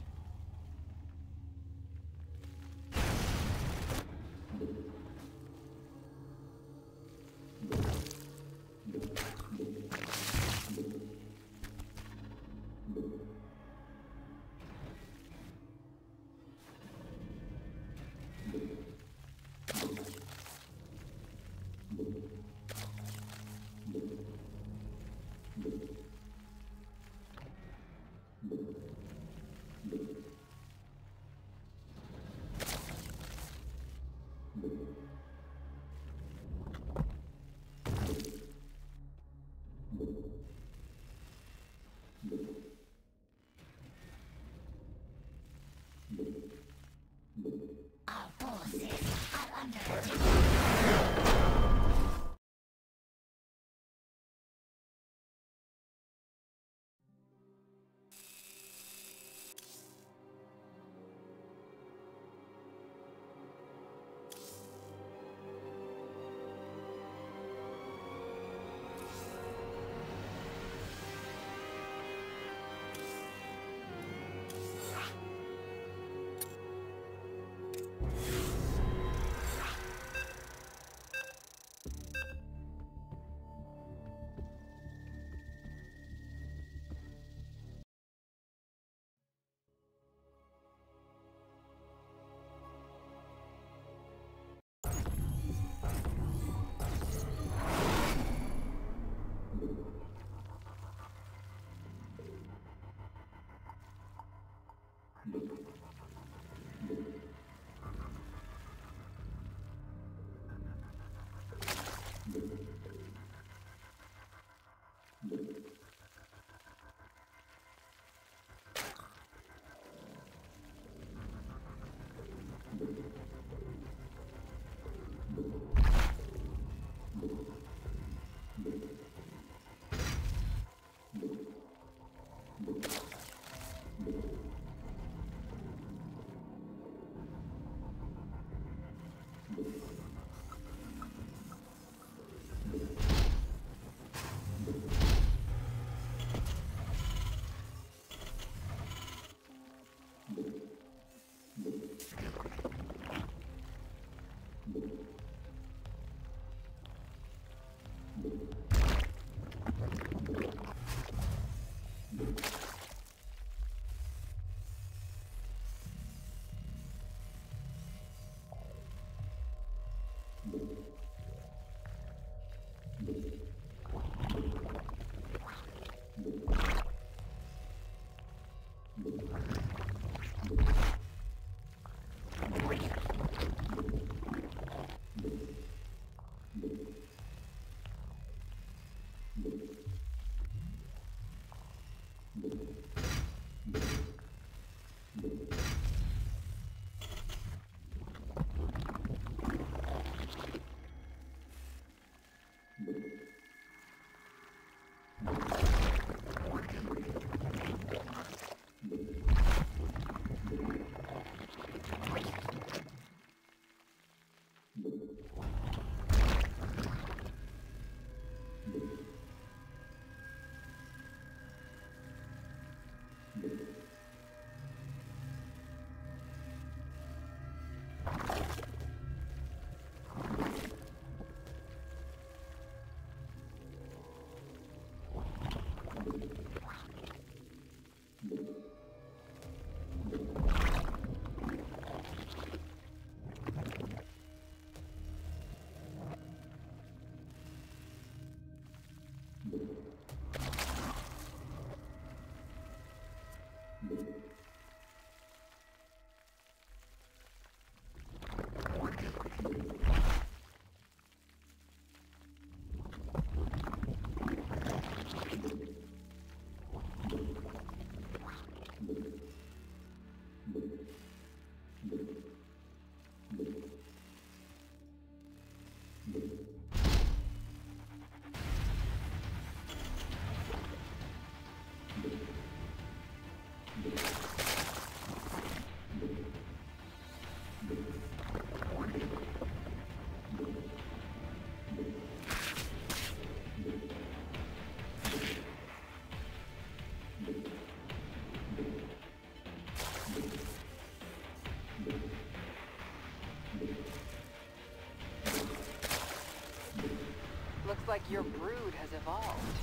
Looks like your brood has evolved.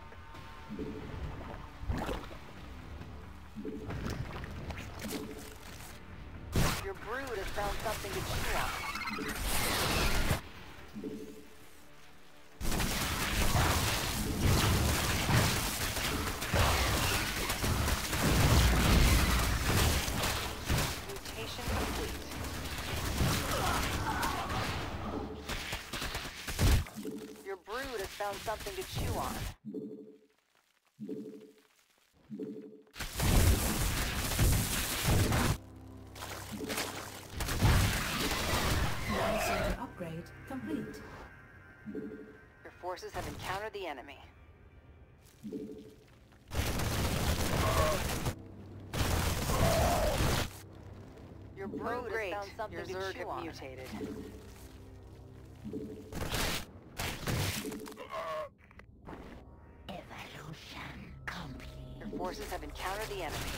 Your brood has found something to chew on. Mutation complete. Your brood has found something to chew on. Center upgrade complete. Your forces have encountered the enemy. Your brood has found something to chew on. Mutated. Evolution complete. Your forces have encountered the enemy.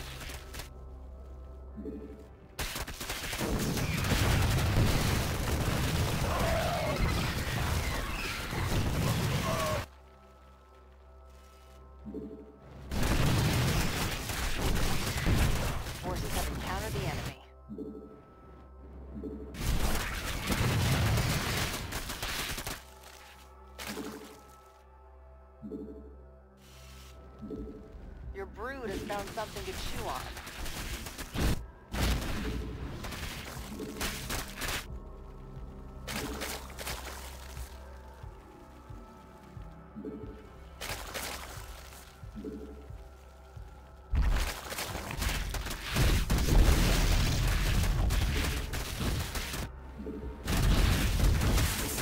Forces have encountered the enemy. Your brood has found something to chew on.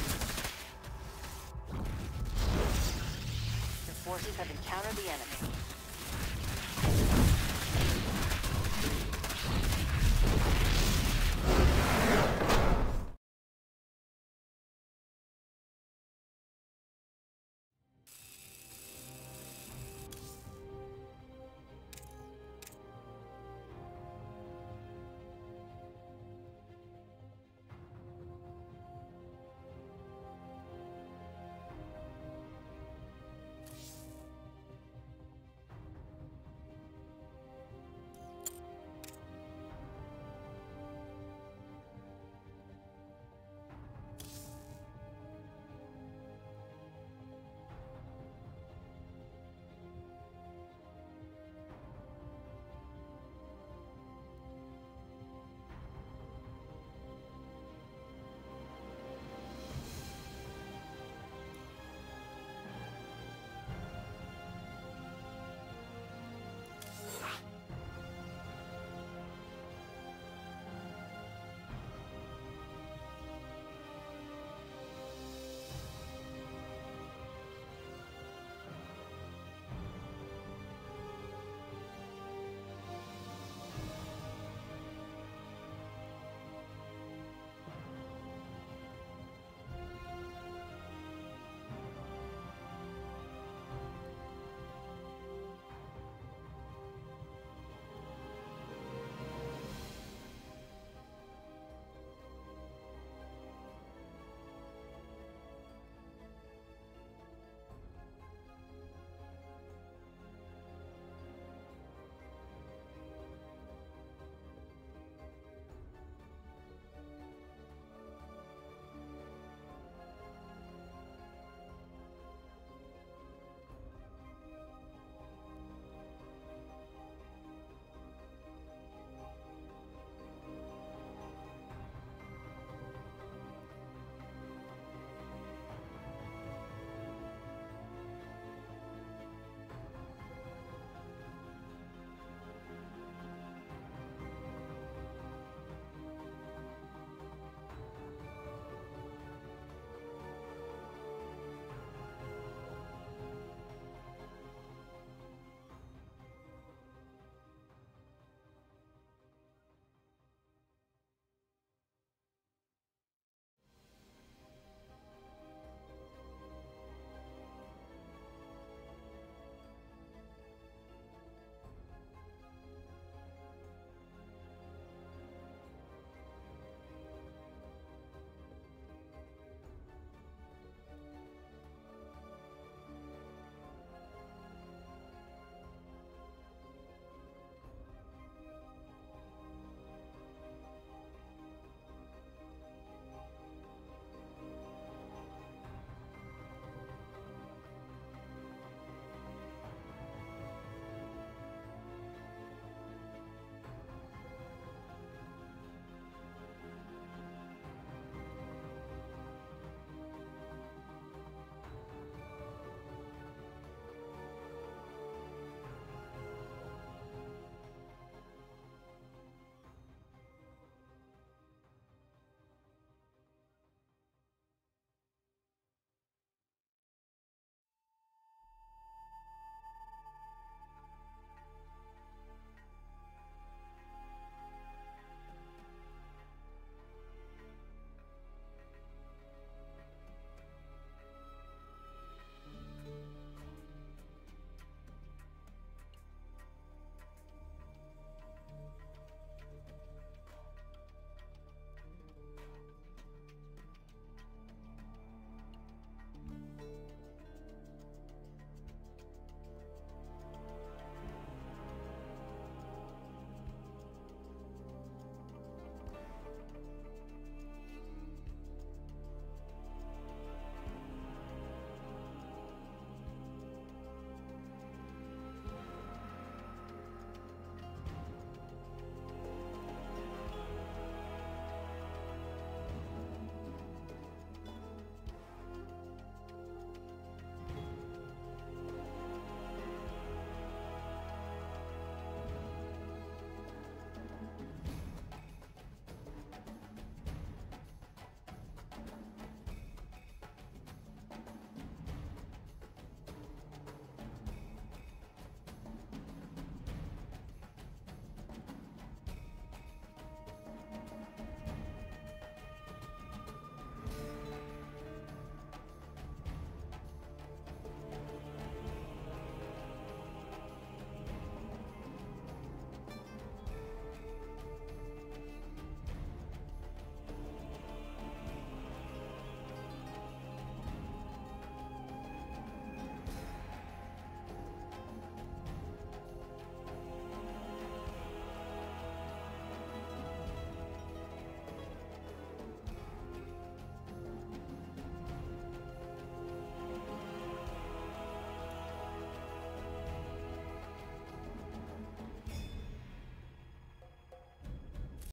Your forces have encountered the enemy.